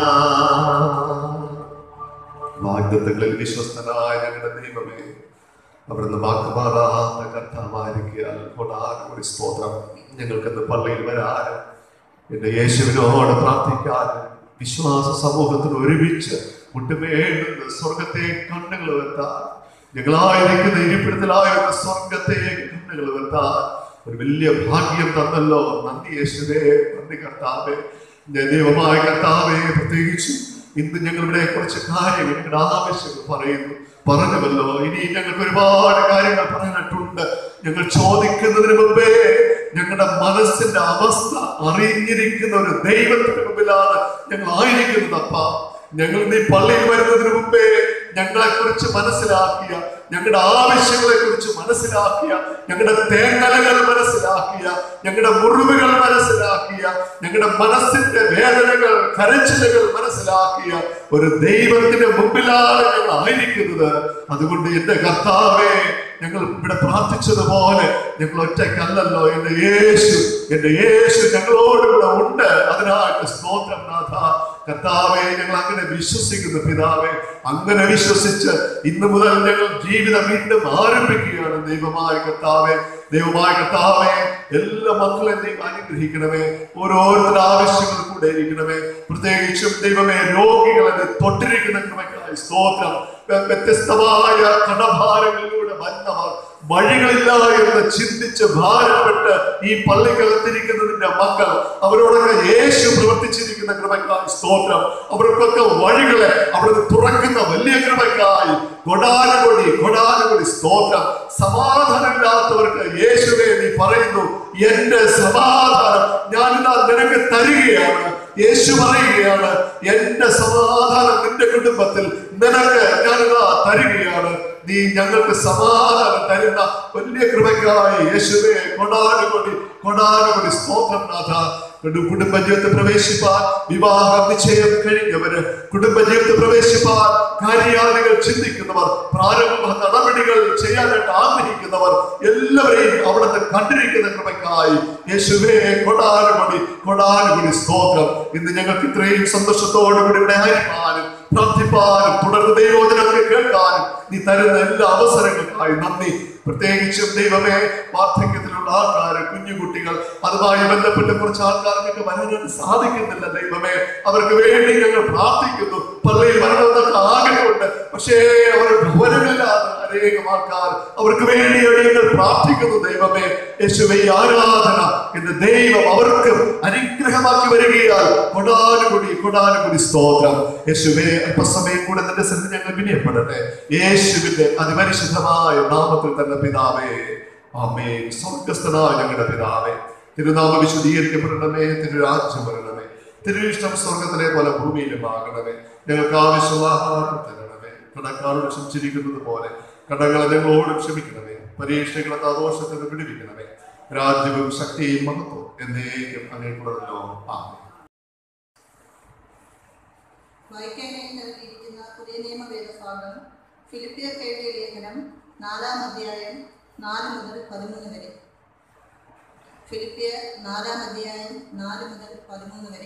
ഞാൻ. വാഗ്ദത്തങ്ങളിൽ വിശ്വസ്തനായ ഞങ്ങളുടെ ദൈവമേ, അവിടുന്ന് വാക്കുമാറാത്ത കർത്താവായിരിക്കാൻ കൊടാനുകൂടി സ്തോത്രം. ഞങ്ങൾക്കിന്ന് പള്ളിയിൽ വരാനും എന്റെ യേശുവിനോട് പ്രാർത്ഥിക്കാനും വിശ്വാസ സമൂഹത്തിന് ഒരുമിച്ച് മുട്ടുമേണ്ടുന്ന സ്വർഗത്തെ കണ്ണുകൾ വെത്താൻ, ഞങ്ങളായിരിക്കുന്ന ഇരിപ്പിടത്തിലായിരുന്ന സ്വർഗത്തെ കണ്ണുകൾ വെത്താൻ ഒരു വലിയ ഭാഗ്യം തന്നല്ലോ. നന്ദി യേശുവേ, നന്ദി കർത്താവേ. ദൈവമായ കർത്താവേ, പ്രത്യേകിച്ചും ഇന്ന് ഞങ്ങളുടെ കുറച്ച് കാര്യങ്ങൾ, ഞങ്ങളുടെ ആവശ്യങ്ങൾ പറയുന്നു പറഞ്ഞുവല്ലോ. ഇനി ഞങ്ങൾക്ക് ഒരുപാട് കാര്യങ്ങൾ പറയാനായിട്ടുണ്ട്. ഞങ്ങൾ ചോദിക്കുന്നതിന് മുമ്പേ ഞങ്ങളുടെ മനസ്സിന്റെ അവസ്ഥ അറിഞ്ഞിരിക്കുന്ന ഒരു ദൈവത്തിന് മുമ്പിലാണ് ഞങ്ങൾ ആയിരിക്കുന്നത്. അപ്പ ഞങ്ങൾ നീ പള്ളിയിൽ വരുന്നതിന് മുമ്പേ ഞങ്ങളെ കുറിച്ച് മനസ്സിലാക്കിയ, ഞങ്ങളുടെ ആവശ്യങ്ങളെ കുറിച്ച് മനസ്സിലാക്കിയ, ഞങ്ങളുടെ തേങ്ങലകൾ മനസ്സിലാക്കിയ, ഞങ്ങളുടെ മുറിവുകൾ മനസ്സിലാക്കിയ, ഞങ്ങളുടെ മനസ്സിന്റെ വേദനകൾ കരച്ചിലുകൾ മനസ്സിലാക്കിയ ഒരു ദൈവത്തിന്റെ മുമ്പിലാണ് ഞങ്ങൾ ആയിരിക്കുന്നത്. അതുകൊണ്ട് എന്റെ കർത്താവേ, ഞങ്ങൾ ഇവിടെ പ്രാർത്ഥിച്ചതുപോലെ ഞങ്ങൾ ഒറ്റയ്ക്കല്ലല്ലോ. എന്റെ യേശു എന്റെ യേശു ഞങ്ങളോടുകൂടെ ഉണ്ട്. അതിനായിട്ട് സ്തോത്രം നാഥ. കർത്താവെ, ഞങ്ങൾ അങ്ങനെ വിശ്വസിക്കുന്നു പിതാവേ. അങ്ങനെ വിശ്വസിച്ച് ഇന്ന് മുതൽ ഞങ്ങൾ ജീവിതം വീണ്ടും ആരംഭിക്കുകയാണ്. ദൈവമായ കർത്താവെ, ദൈവമായ കർത്താവെ, എല്ലാ മക്കളെ നീ അനുഗ്രഹിക്കണമേ. ഓരോരുത്തരുടെ ആവശ്യങ്ങൾ കൂടെ ഇരിക്കണമേ. പ്രത്യേകിച്ചും ദൈവമേ, രോഗികളെ തൊട്ടിരിക്കുന്ന കൃപയ്ക്കായി സ്തോത്രം. വ്യത്യസ്തമായ കടഭാരങ്ങളിലൂടെ വന്നവർ, വഴികളില്ല എന്ന് ചിന്തിച്ച് ഭാരപ്പെട്ട് ഈ പള്ളിക്കകത്തിരിക്കുന്നതിന്റെ മക്കൾ, അവരോടൊക്കെ യേശു പ്രവർത്തിച്ചിരിക്കുന്ന കൃപയ്ക്കായി സ്തോത്രം. അവർക്കൊക്കെ വഴികളെ അവിടെ തുറക്കുന്ന വലിയ കൃപയ്ക്കായി കൊടാനുകൊടി കൊടാനുകൊടി സ്തോത്രം. സമാധാനമില്ലാത്തവർക്ക് യേശുവേ നീ പറയുന്നു, എന്റെ സമാധാനം ഞാനിതാ നിനക്ക് തരികയാണ്. യേശു പറയുകയാണ്, എന്റെ സമാധാനം നിന്റെ കുടുംബത്തിൽ നിനക്ക് ഞാനിതാ തരികയാണ്. നീ ഞങ്ങൾക്ക് സമാധാനം തരുന്ന വലിയ കൃപയ്ക്കായി യേശുവേ കൊടാനുകൊടി കൊടാനുകൊടി സ്തോത്രം നാഥ. കുടുംബജീവിതത്തിൽ പ്രവേശിപ്പാൻ വിവാഹ നിശ്ചയം കഴിഞ്ഞവര്, കുടുംബജീവിതത്തിൽ പ്രവേശിപ്പാൻ കാര്യാദികൾ ചിന്തിക്കുന്നവർ, പ്രാരംഭ നടപടികൾ ചെയ്യാനായിട്ട് ആഗ്രഹിക്കുന്നവർ എല്ലാവരെയും അവിടുന്ന് കണ്ടിരിക്കുന്ന കൃപയ്ക്കായി യേശുവേ കൊടാനുകൊടി കൊടാനുകൊടി സ്തോത്രം. ഇന്ന് ഞങ്ങൾക്ക് ഇത്രയും സന്തോഷത്തോടുകൂടി ഇവിടെ ആയിരിക്കാനും പ്രാർത്ഥിപ്പാനും തുടർന്ന് ദൈവവചനമൊക്കെ കേൾക്കാനും നീ തരുന്ന എല്ലാ അവസരങ്ങൾക്കായി നന്ദി. പ്രത്യേകിച്ചും ദൈവമേ, വാർദ്ധക്യത്തിലുള്ള ആൾക്കാര്, കുഞ്ഞുകുട്ടികൾ, അതുമായി ബന്ധപ്പെട്ട് കുറച്ച് ആൾക്കാർക്കൊക്കെ വരാനായിട്ട് സാധിക്കുന്നില്ല. ദൈവമേ, അവർക്ക് വേണ്ടി ഞങ്ങൾ പ്രാർത്ഥിക്കുന്നു. പള്ളിയിൽ വരണമെന്നൊക്കെ ആഗ്രഹമുണ്ട്, പക്ഷേ അവർ ഭവനമില്ലാതെ അനേകം ആൾക്കാർ, അവർക്ക് വേണ്ടി ഞങ്ങൾ പ്രാർത്ഥിക്കുന്നു. ദൈവമേ, യേശുവേ, ആരാധന എന്ന് ദൈവം അവർക്ക് അനുഗ്രഹമാക്കി വരികയാൽ കൊടാനുകൂടി കൊടാനുകൂടി സ്തോത്രം. യേശുവേ, അല്പസമയം കൂടെ നിന്റെ സന്നിധി ഞങ്ങൾ വിനയപ്പെടട്ടെ. യേശുവിന്റെ അതിപരിശുദ്ധമായ നാമത്തിൽ തന്നെ പിതാവേ, ആമേൻ. സ്വർഗ്ഗസ്ഥനായ ഞങ്ങളുടെ പിതാവേ, തിരുനാമം വിശുദ്ധീകരിക്കപ്പെടണമേ. തിരുരാജ്യം വരണമേ. തിരുവിഷ്ടം സ്വർഗത്തിലെ പോലെ ഭൂമിയിലും ആകണമേ. ഞങ്ങൾക്ക് ആവശ്യമുള്ള ആഹാരം തരണമേ. കടക്കാരോട് ക്ഷമിച്ചിരിക്കുന്നത് പോലെ കടങ്ങളെ ഞങ്ങളോട് ക്ഷമിക്കണമേ. പരീക്ഷകളെ ദോഷത്തിൽ നിന്ന് വിടുവിക്കണമേ. രാജ്യവും ശക്തിയും മഹത്വവും എന്നേക്കും അങ്ങേക്കുള്ളതല്ലോ. ആമേൻ. വായിക്കാനായി നൽകിയിരിക്കുന്ന പുതിയ നിയമവേദഭാഗം ഫിലിപ്പിയർക്ക് എഴുതിയ ലേഖനം നാലാം അധ്യായം നാല് മുതൽ പതിമൂന്ന് വരെ. ഫിലിപ്പിയർ നാലാം അധ്യായം നാല് മുതൽ പതിമൂന്ന് വരെ.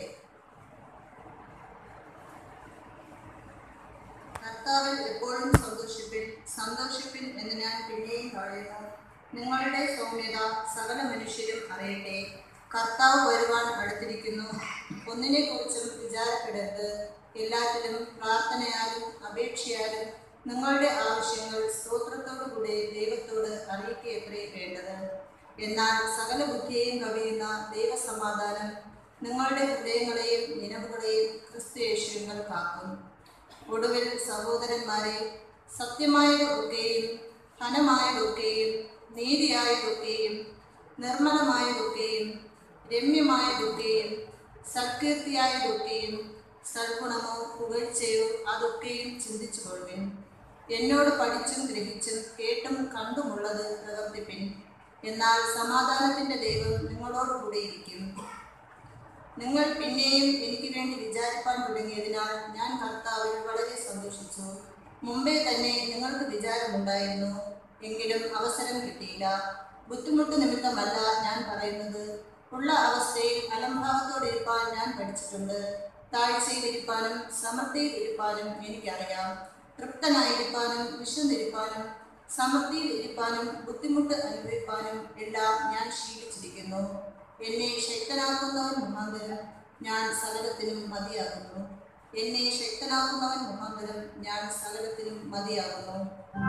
കർത്താവിൽ എപ്പോഴും സന്തോഷിപ്പിൻ സന്തോഷിപ്പിൻ എന്ന് ഞാൻ പിന്നെയും പറയുന്നു. നിങ്ങളുടെ സൗമ്യത സകല മനുഷ്യരും അറിയട്ടെ. കർത്താവ് വരുവാൻ അടുത്തിരിക്കുന്നു. ഒന്നിനെ കുറിച്ചും വിചാരപ്പെടരുത്. എല്ലാറ്റിലും പ്രാർത്ഥനയാലും അപേക്ഷയാലും നിങ്ങളുടെ ആവശ്യങ്ങൾ സ്തോത്രത്തോടുകൂടി ദൈവത്തോട് അറിയിക്കുകയത്രേ വേണ്ടത്. എന്നാൽ സകല ബുദ്ധിയെയും കവിയുന്ന ദൈവസമാധാനം നിങ്ങളുടെ ഹൃദയങ്ങളെയും നിലവുകളെയും ക്രിസ്തു യേശുവിൽ കാക്കും. ഒടുവിൽ സഹോദരന്മാരെ, സത്യമായതൊക്കെയും ധനമായതൊക്കെയും നീതിയായതൊക്കെയും നിർമ്മലമായതൊക്കെയും രമ്യമായതൊക്കെയും സൽകീർത്തിയായതൊക്കെയും സൽഗുണമോ പുകഴ്ചയോ അതൊക്കെയും ചിന്തിച്ചു കൊള്ളുവിൻ. എന്നോട് പഠിച്ചും ഗ്രഹിച്ചും കേട്ടും കണ്ടുമുള്ളത് പ്രവർത്തിപ്പിൻ. എന്നാൽ സമാധാനത്തിൻ്റെ ദൈവം നിങ്ങളോടുകൂടെ ഇരിക്കും. നിങ്ങൾ പിന്നെയും എനിക്ക് വേണ്ടി വിചാരിപ്പാൻ തുടങ്ങിയതിനാൽ ഞാൻ കർത്താവിൽ വളരെ സന്തോഷിച്ചു. മുമ്പേ തന്നെ നിങ്ങൾക്ക് വിചാരമുണ്ടായിരുന്നു, എങ്കിലും അവസരം കിട്ടിയില്ല. ബുദ്ധിമുട്ട് നിമിത്തമല്ല ഞാൻ പറയുന്നത്. ഉള്ള അവസ്ഥയിൽ അലംഭാവത്തോടെ ഇരിപ്പാൻ ഞാൻ പഠിച്ചിട്ടുണ്ട്. താഴ്ചയിൽ ഇരിപ്പാനും സമൃദ്ധിയിൽ ഇരിപ്പാനും എനിക്കറിയാം. തൃപ്തനായിരിക്കാനും വിശന്നിരിക്കാനും സമൃദ്ധിയിൽ ഇരിപ്പാനും ബുദ്ധിമുട്ട് അനുഭവിപ്പാനും എല്ലാം ഞാൻ ശീലിച്ചിരിക്കുന്നു. എന്നെ ശക്തനാക്കുന്നവൻ മുഖാന്തരം ഞാൻ സകലത്തിനും മതിയാകുന്നു. എന്നെ ശക്തനാക്കുന്നവൻ മുഖാന്തരം ഞാൻ സകലത്തിനും മതിയാകുന്നു.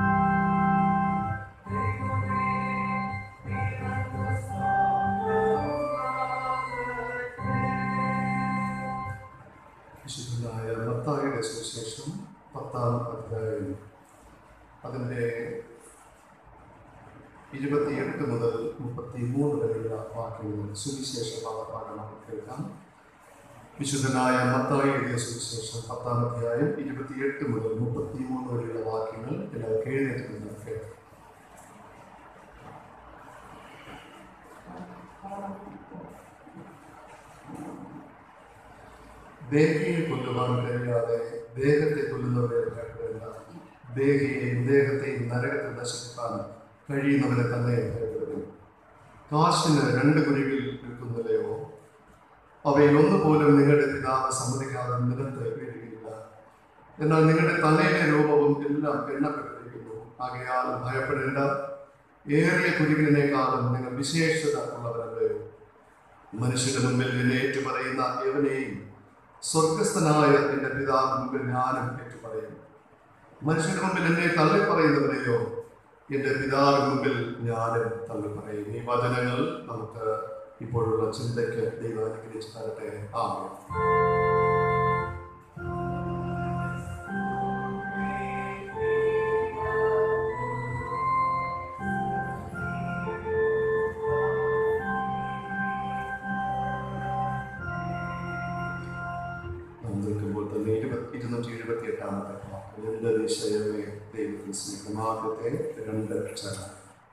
വിശുദ്ധനായ മത്തായിയുടെ സുവിശേഷം പത്താം അധ്യായം അതിൻ്റെ ഇരുപത്തിയെട്ട് മുതൽ മുപ്പത്തി മൂന്ന് വരെയുള്ള വാക്യങ്ങൾ സുവിശേഷ പാഠഭാഗമാണ് കേൾക്കാം. വിശുദ്ധനായ മത്തായി എഴുതിയ സുവിശേഷം പത്താം അധ്യായം ഇരുപത്തിയെട്ട് മുതൽ മുപ്പത്തി മൂന്ന് വരെയുള്ള വാക്യങ്ങൾ എല്ലാവർക്കും എഴുന്നേറ്റ് നിന്ന് കേൾക്കാം. ദേഹിയെ കൊല്ലുവാൻ കഴിയാതെ ദേഹത്തെ കൊല്ലുന്നവരെ ഭയപ്പെടേണ്ട. ദേഹിയെയും ദേഹത്തെയും നരകത്തിൽ നശിപ്പിക്കാൻ കഴിയുന്നവരെ തന്നെ ഭയപ്പെടുന്നു. കാശിന് രണ്ട് കുരുവിൽ നിൽക്കുന്നില്ലയോ? അവയിൽ ഒന്നുപോലും നിങ്ങളുടെ പിതാവ് സമ്മതിക്കാതെ നിലത്ത് വീഴുകയില്ല. എന്നാൽ നിങ്ങളുടെ തലയിലെ രൂപവും എല്ലാം എണ്ണപ്പെട്ടിരിക്കുന്നു. ആകയാൽ ഭയപ്പെടേണ്ട. ഏറിയ കുരുവിനേക്കാളും നിങ്ങൾ വിശേഷത ഉള്ളവരല്ലയോ? മനുഷ്യന്റെ മുമ്പിൽ എന്നെ ഏറ്റുപറയുന്ന എവനെയും സ്വർഗസ്ഥനായ എന്റെ പിതാവിന് മുമ്പിൽ ഞാനും ഏറ്റുപറയും. മനുഷ്യന്റെ മുമ്പിൽ എന്നെ തള്ളിപ്പറയുന്നവനെയോ എന്റെ പിതാവിന് മുമ്പിൽ ഞാനും തള്ളിപ്പറയും. ഈ വചനങ്ങൾ നമുക്ക് ഇപ്പോഴുള്ള ചിന്തയ്ക്ക് ദൈവം അനുഗ്രഹിച്ച് തരട്ടെ. ആമേൻ. നിൽക്കുമ്പോൾ തന്നെ ഇരുന്നൂറ്റി എഴുപത്തി എട്ടാമത്തെ എന്റെ ദിശയമേ ദൈവത്തിൽ സ്നേഹിക്കുന്ന ആദ്യത്തെ രണ്ട് അക്ഷരം.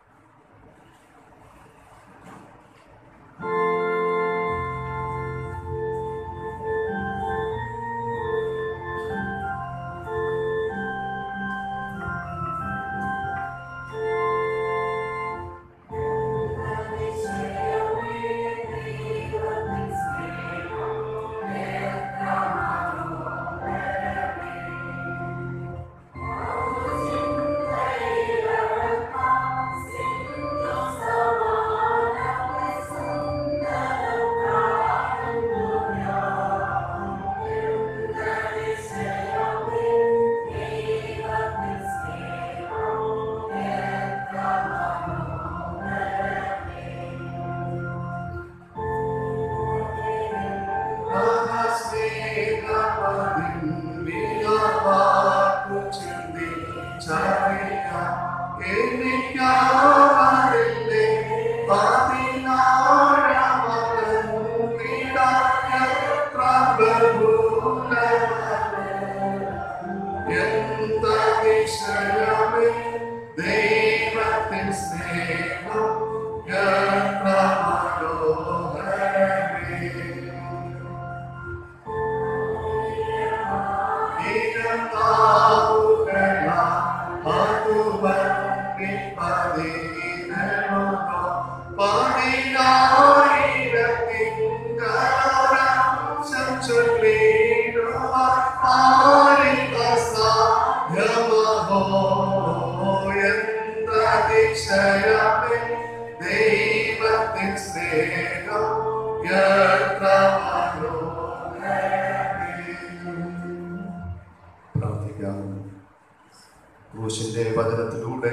ക്രൂശിന്റെ വചനത്തിലൂടെ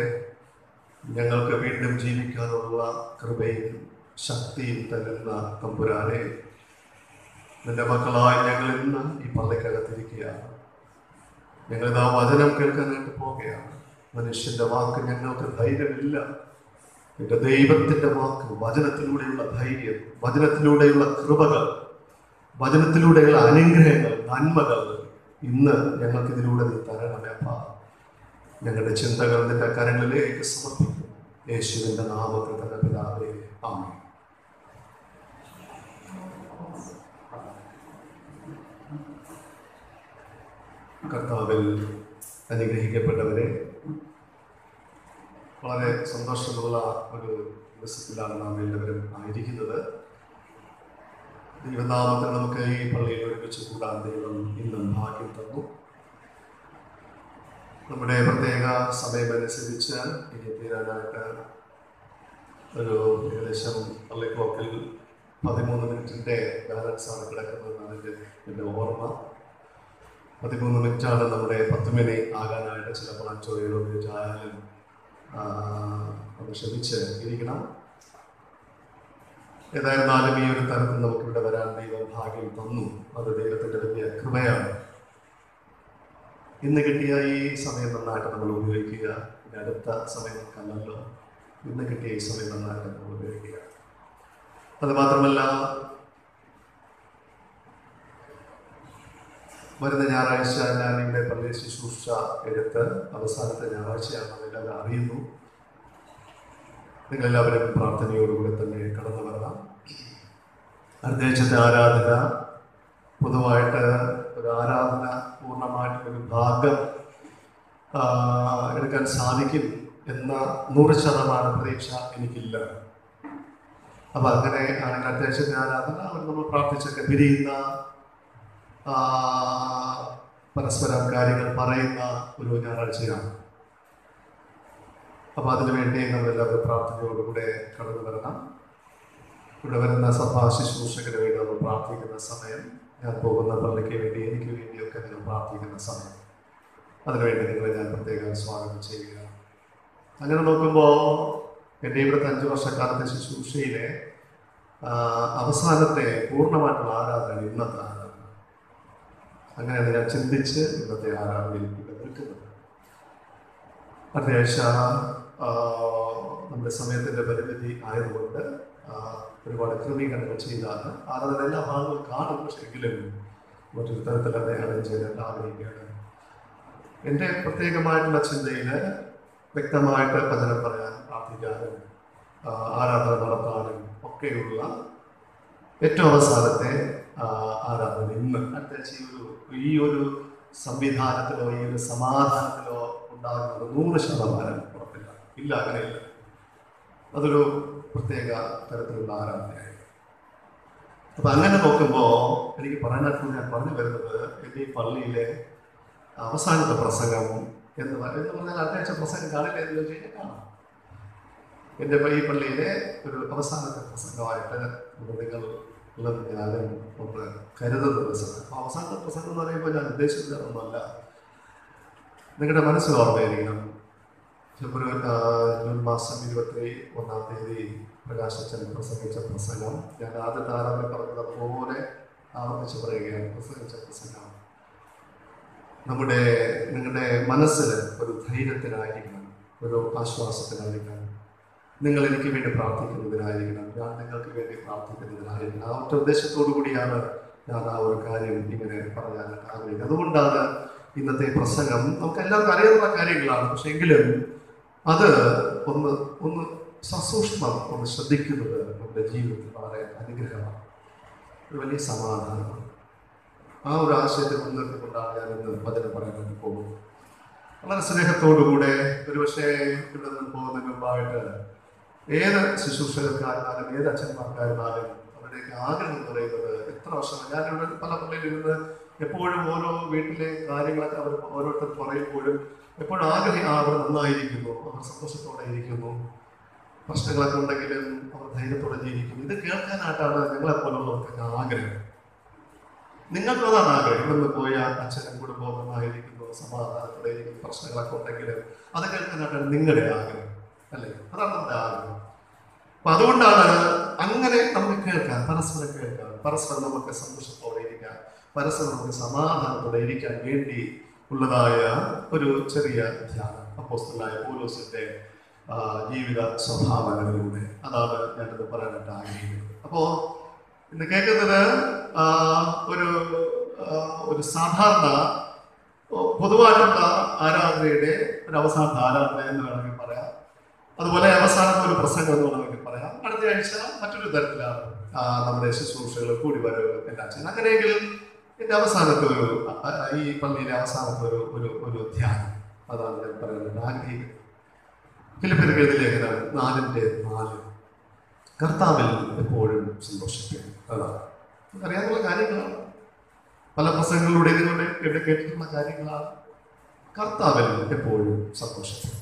ഞങ്ങൾക്ക് വീണ്ടും ജീവിക്കാനുള്ള കൃപയും ശക്തിയും തരുന്ന തമ്പുരാനെ, നിന്റെ മക്കളായി ഞങ്ങൾ ഇന്ന് ഈ പള്ളിക്കകത്തിരിക്കുകയാണ്. ഞങ്ങളിതാ വചനം കേൾക്കാനായിട്ട് പോവുകയാണ്. മനുഷ്യന്റെ വാക്ക് ഞങ്ങൾക്ക് ധൈര്യമില്ല. എന്റെ ദൈവത്തിന്റെ വാക്ക്, വചനത്തിലൂടെയുള്ള ധൈര്യം, വചനത്തിലൂടെയുള്ള കൃപകൾ, വചനത്തിലൂടെയുള്ള അനുഗ്രഹങ്ങൾ, നന്മകൾ ഇന്ന് ഞങ്ങൾക്ക് ഇതിലൂടെ നീ തരണമേ അപ്പാ. ഞങ്ങളുടെ ചിന്തകൾ നിന്റെ കരങ്ങളിലേക്ക് സമർപ്പിക്കും. യേശുവിന്റെ നാമത്തിൽ തന്നെ പിതാവേ, ആമേൻ. കർത്താവിൽ അനുഗ്രഹിക്കപ്പെട്ടവരെ, വളരെ സന്തോഷമുള്ള ഒരു ദിവസത്തിലാണ് നാം എല്ലാവരും ആയിരിക്കുന്നത്. ദൈവനാമത്തിൽ നമുക്ക് ഈ പള്ളിയിൽ ഒരുമിച്ച് കൂടാൻ ദൈവം ഇന്നും ഭാഗ്യം തന്നു. നമ്മുടെ പ്രത്യേക സമയമനുസരിച്ച് ഇനി തീരാനായിട്ട് ഒരു ഏകദേശം പള്ളി ക്ലോക്കിൽ പതിമൂന്ന് മിനിറ്റിൻ്റെ ബാലൻസാണ് കിടക്കുന്നതെന്നാണ് എൻ്റെ എൻ്റെ ഓർമ്മ. പതിമൂന്ന് മിനിറ്റാണ് നമ്മുടെ പത്ത് മണി ആകാനായിട്ട്. ചിലപ്പോൾ അഞ്ചോ ഏഴോ മിനിറ്റ് ആയാലും ഒന്ന് ക്ഷമിച്ച് ഇരിക്കണം. ഏതായിരുന്നാലും ഈ ഒരു തരത്തിൽ നമുക്കിവിടെ വരാൻ ദൈവം ഭാഗ്യം തന്നു. അത് ദൈവത്തിൻ്റെ വലിയ കൃപയാണ്. ഇന്ന് കിട്ടിയ ഈ സമയം നന്നായിട്ട് നമ്മൾ ഉപയോഗിക്കുക. ഇനി അടുത്ത സമയം നമുക്കല്ലല്ലോ. ഇന്ന് കിട്ടിയ ഈ സമയം നന്നായിട്ട് നമ്മൾ ഉപയോഗിക്കുക. അത് മാത്രമല്ല, വരുന്ന ഞായറാഴ്ച ഞാൻ ഇവിടെ പള്ളി ശുശ്രൂഷ എടുത്ത് അവസാനത്തെ ഞായറാഴ്ചയാണെന്ന് എല്ലാവരും അറിയുന്നു. നിങ്ങളെല്ലാവരും പ്രാർത്ഥനയോടുകൂടി തന്നെ കടന്നു വരണം. അടുത്താഴ്ചത്തെ ആരാധന പൊതുവായിട്ട് ഒരു ആരാധന പൂർണ്ണമായിട്ടൊരു ഭാഗം എടുക്കാൻ സാധിക്കും എന്ന നൂറ് ശതമാനം പ്രതീക്ഷ എനിക്കില്ല. അപ്പം അങ്ങനെ ആണെങ്കിൽ അത്യാവശ്യത്തെ ആരാധന അവർ നമ്മൾ പ്രാർത്ഥിച്ചൊക്കെ പിരിയുന്ന, പരസ്പരം കാര്യങ്ങൾ പറയുന്ന ഒരു ഞായറാഴ്ചയാണ്. അപ്പം അതിനുവേണ്ടി നമ്മളെല്ലാവരും പ്രാർത്ഥനയോടുകൂടെ കടന്നു വരണം. ഇവിടെ വരുന്ന സഭാ ശുശ്രൂഷകന് വേണ്ടി നമ്മൾ പ്രാർത്ഥിക്കുന്ന സമയം, ഞാൻ പോകുന്ന പള്ളിക്ക് വേണ്ടി എനിക്ക് വേണ്ടിയൊക്കെ നിങ്ങൾ പ്രാർത്ഥിക്കുന്ന സമയം, അതിനുവേണ്ടി നിങ്ങളെ ഞാൻ പ്രത്യേകം സ്വാഗതം ചെയ്യുക. അങ്ങനെ നോക്കുമ്പോൾ എൻ്റെ ഇവിടുത്തെ അഞ്ച് വർഷക്കാലത്തെ ശുശ്രൂഷയിലെ അവസാനത്തെ പൂർണ്ണമായിട്ടുള്ള ആരാധന ഇന്നത്തെ ആരാധന. അങ്ങനെയാണ് ഞാൻ ചിന്തിച്ച് ഇന്നത്തെ ആരാധനയിൽ ഇവിടെ നിൽക്കുന്നത്. അത്യാഴ്ച നമ്മുടെ സമയത്തിൻ്റെ പരിമിതി ആയതുകൊണ്ട് ഒരുപാട് ക്രമീകരണങ്ങൾ ചെയ്താണ് ആരാധന എല്ലാ ഭാഗങ്ങളും കാണും. പക്ഷെ എങ്കിലും മറ്റൊരു തരത്തിൽ തന്നെ അറേഞ്ച് ചെയ്യാൻ ആഗ്രഹിക്കുകയാണ്. എൻ്റെ പ്രത്യേകമായിട്ടുള്ള ചിന്തയിൽ വ്യക്തമായിട്ട് വചനം പറയാൻ, പ്രാർത്ഥിക്കാനും ആരാധന നടത്താനും ഒക്കെയുള്ള ഏറ്റവും അവസാനത്തെ ആരാധന ഇന്ന് അടുത്ത ഈ ഒരു ഈ ഒരു സംവിധാനത്തിലോ ഈ ഒരു സമാധാനത്തിലോ ഉണ്ടാകുന്നത് നൂറ് ശതമാനം ഉറപ്പില്ല. ഇല്ല, അങ്ങനെയില്ല. അതൊരു പ്രത്യേക തരത്തിലുള്ള ആരാധനയായി. അപ്പം അങ്ങനെ നോക്കുമ്പോൾ എനിക്ക് പറയാനായിട്ട് ഞാൻ പറഞ്ഞു വരുന്നത്, എൻ്റെ ഈ പള്ളിയിലെ അവസാനത്തെ പ്രസംഗം എന്ന് എന്ന് പറഞ്ഞാൽ അടുത്ത പ്രസംഗം കാണില്ല എന്ന് ചോദിച്ചു കഴിഞ്ഞാൽ കാണാം. എൻ്റെ ഈ പള്ളിയിലെ ഒരു അവസാനത്തെ പ്രസംഗമായിട്ട് നിങ്ങൾ ഞാനും ഒന്ന് കരുതുന്ന പ്രസംഗം. അപ്പോൾ അവസാനത്തെ പ്രസംഗം എന്ന് പറയുമ്പോൾ ഞാൻ ഉദ്ദേശിച്ചത് ഒന്നുമല്ല, നിങ്ങളുടെ മനസ്സിൽ ഓർമ്മയായിരിക്കണം. ഫെബ്രുവരി ജൂൺ മാസം ഇരുപത്തി ഒന്നാം തീയതി പ്രകാശച്ചൻ പ്രസംഗിച്ച പ്രസംഗം ഞാൻ ആദ്യത്തെ ആരാധന പറഞ്ഞത് പോലെ ആവർത്തിച്ച് പറയുകയാണ്. പ്രസംഗിച്ച പ്രസംഗം നമ്മുടെ നിങ്ങളുടെ മനസ്സിൽ ഒരു ധൈര്യത്തിനായിരിക്കണം, ഒരു ആശ്വാസത്തിനായിരിക്കണം, നിങ്ങൾ എനിക്ക് വേണ്ടി പ്രാർത്ഥിക്കുന്നതിനായിരിക്കണം, ഞാൻ നിങ്ങൾക്ക് വേണ്ടി പ്രാർത്ഥിക്കുന്നതിനായിരിക്കണം. ആ ഒറ്റ ഉദ്ദേശത്തോടു കൂടിയാണ് ഞാൻ ആ ഒരു കാര്യം ഇങ്ങനെ പറയാനായിട്ട് ആഗ്രഹിക്കുന്നത്. അതുകൊണ്ടാണ് ഇന്നത്തെ പ്രസംഗം നമുക്ക് എല്ലാവർക്കും അറിയാവുന്ന കാര്യങ്ങളാണ്. പക്ഷെ എങ്കിലും അത് ഒന്ന് ഒന്ന് സസൂക്ഷ്മം ഒന്ന് ശ്രദ്ധിക്കുന്നത് നമ്മുടെ ജീവിതത്തിൽ വളരെ അനുഗ്രഹമാണ്, ഒരു വലിയ സമാധാനമാണ്. ആ ഒരു ആശയത്തെ മുൻനിർത്തിക്കൊണ്ടാണ് ഞാൻ ഇന്ന് വചനം പറയാനായിട്ട് പോകുന്നത്. വളരെ സ്നേഹത്തോടുകൂടെ ഒരുപക്ഷെ ഇവിടെ നിന്ന് പോകുന്നതിന് മുമ്പായിട്ട് ഏത് ശുശ്രൂഷകർക്കായിരുന്നാലും ഏത് അച്ഛന്മാർക്കായിരുന്നാലും അവരുടെയൊക്കെ ആഗ്രഹം എന്ന് പറയുന്നത് എത്ര വർഷമാണ്. ഞാനിവിടെ പല പള്ളിയിൽ ഇരുന്ന് എപ്പോഴും ഓരോ വീട്ടിലെ കാര്യങ്ങളൊക്കെ അവർ ഓരോരുത്തർ പറയുമ്പോഴും എപ്പോഴും ആഗ്രഹം അവർ നന്നായിരിക്കുന്നു, അവർ സന്തോഷത്തോടെ ഇരിക്കുന്നു, പ്രശ്നങ്ങളൊക്കെ ഉണ്ടെങ്കിലും അവർ ധൈര്യത്തോടെ ജീവിക്കുന്നു. ഇത് കേൾക്കാനായിട്ടാണ് ഞങ്ങളെപ്പോലുള്ളവർക്കൊക്കെ ആഗ്രഹം. നിങ്ങൾക്കും അതാണ് ആഗ്രഹം. ഇവിടുന്ന് പോയ അച്ഛനും കുടുംബവും നന്നായിരിക്കുന്നു, സമാധാനത്തോടെ ഇരിക്കുന്നു, പ്രശ്നങ്ങളൊക്കെ ഉണ്ടെങ്കിലും അത് കേൾക്കാനായിട്ടാണ് നിങ്ങളുടെ ആഗ്രഹം, അല്ലേ? അതാണ് നമ്മുടെ ആഗ്രഹം. അപ്പൊ അതുകൊണ്ടാണ് അങ്ങനെ നമുക്ക് കേൾക്കാൻ, പരസ്പരം കേൾക്കാൻ, പരസ്പരം നമുക്ക് സന്തോഷത്തോടെ ഇരിക്കാൻ, പരസ്പരം നമുക്ക് സമാധാനത്തോടെ ഇരിക്കാൻ വേണ്ടി ഉള്ളതായ ഒരു ചെറിയ ധ്യാനം അപ്പോസ്തലനായ പൗലോസിന്റെ ജീവിത സ്വഭാവങ്ങളിലൂടെ. അതാണ് ഞാനിത് പറയാനായിട്ട് ആഗ്രഹിക്കുന്നത്. അപ്പോൾ ഇന്ന് കേൾക്കുന്നത് ഒരു ഒരു സാധാരണ പൊതുവായിട്ടുള്ള ആരാധനയുടെ ഒരു അവസാനത്തെ ആരാധന എന്ന് വേണമെങ്കിൽ പറയാം. അതുപോലെ അവസാനത്തെ ഒരു പ്രസംഗം എന്ന് വേണമെങ്കിൽ പറയാം. അടുത്ത ആഴ്ച മറ്റൊരു തരത്തിലാണ് നമ്മുടെ ശുശ്രൂഷകൾ കൂടി വരവ് എല്ലാം ചെയ്യുന്നത്. അങ്ങനെയെങ്കിൽ എൻ്റെ അവസാനത്തെ ഒരു ഈ പള്ളിയിലെ അവസാനത്തെ ഒരു ഒരു ഒരു ധ്യാനം അതാണ് ഞാൻ പറയുന്നത് ആഗ്രഹിക്കുന്നത്. ഫിലിപ്പിയർക്ക് എഴുതിയ ലേഖനം നാലിൻ്റെ നാല് കർത്താവിൽ എപ്പോഴും സന്തോഷിക്കും. അതാണ് അറിയാനുള്ള കാര്യങ്ങളാണ്, പല പ്രസംഗങ്ങളിലൂടെ നിങ്ങളുടെ ഇവിടെ കേട്ടിട്ടുള്ള കാര്യങ്ങളാണ്. കർത്താവിൽ എപ്പോഴും സന്തോഷിക്കും.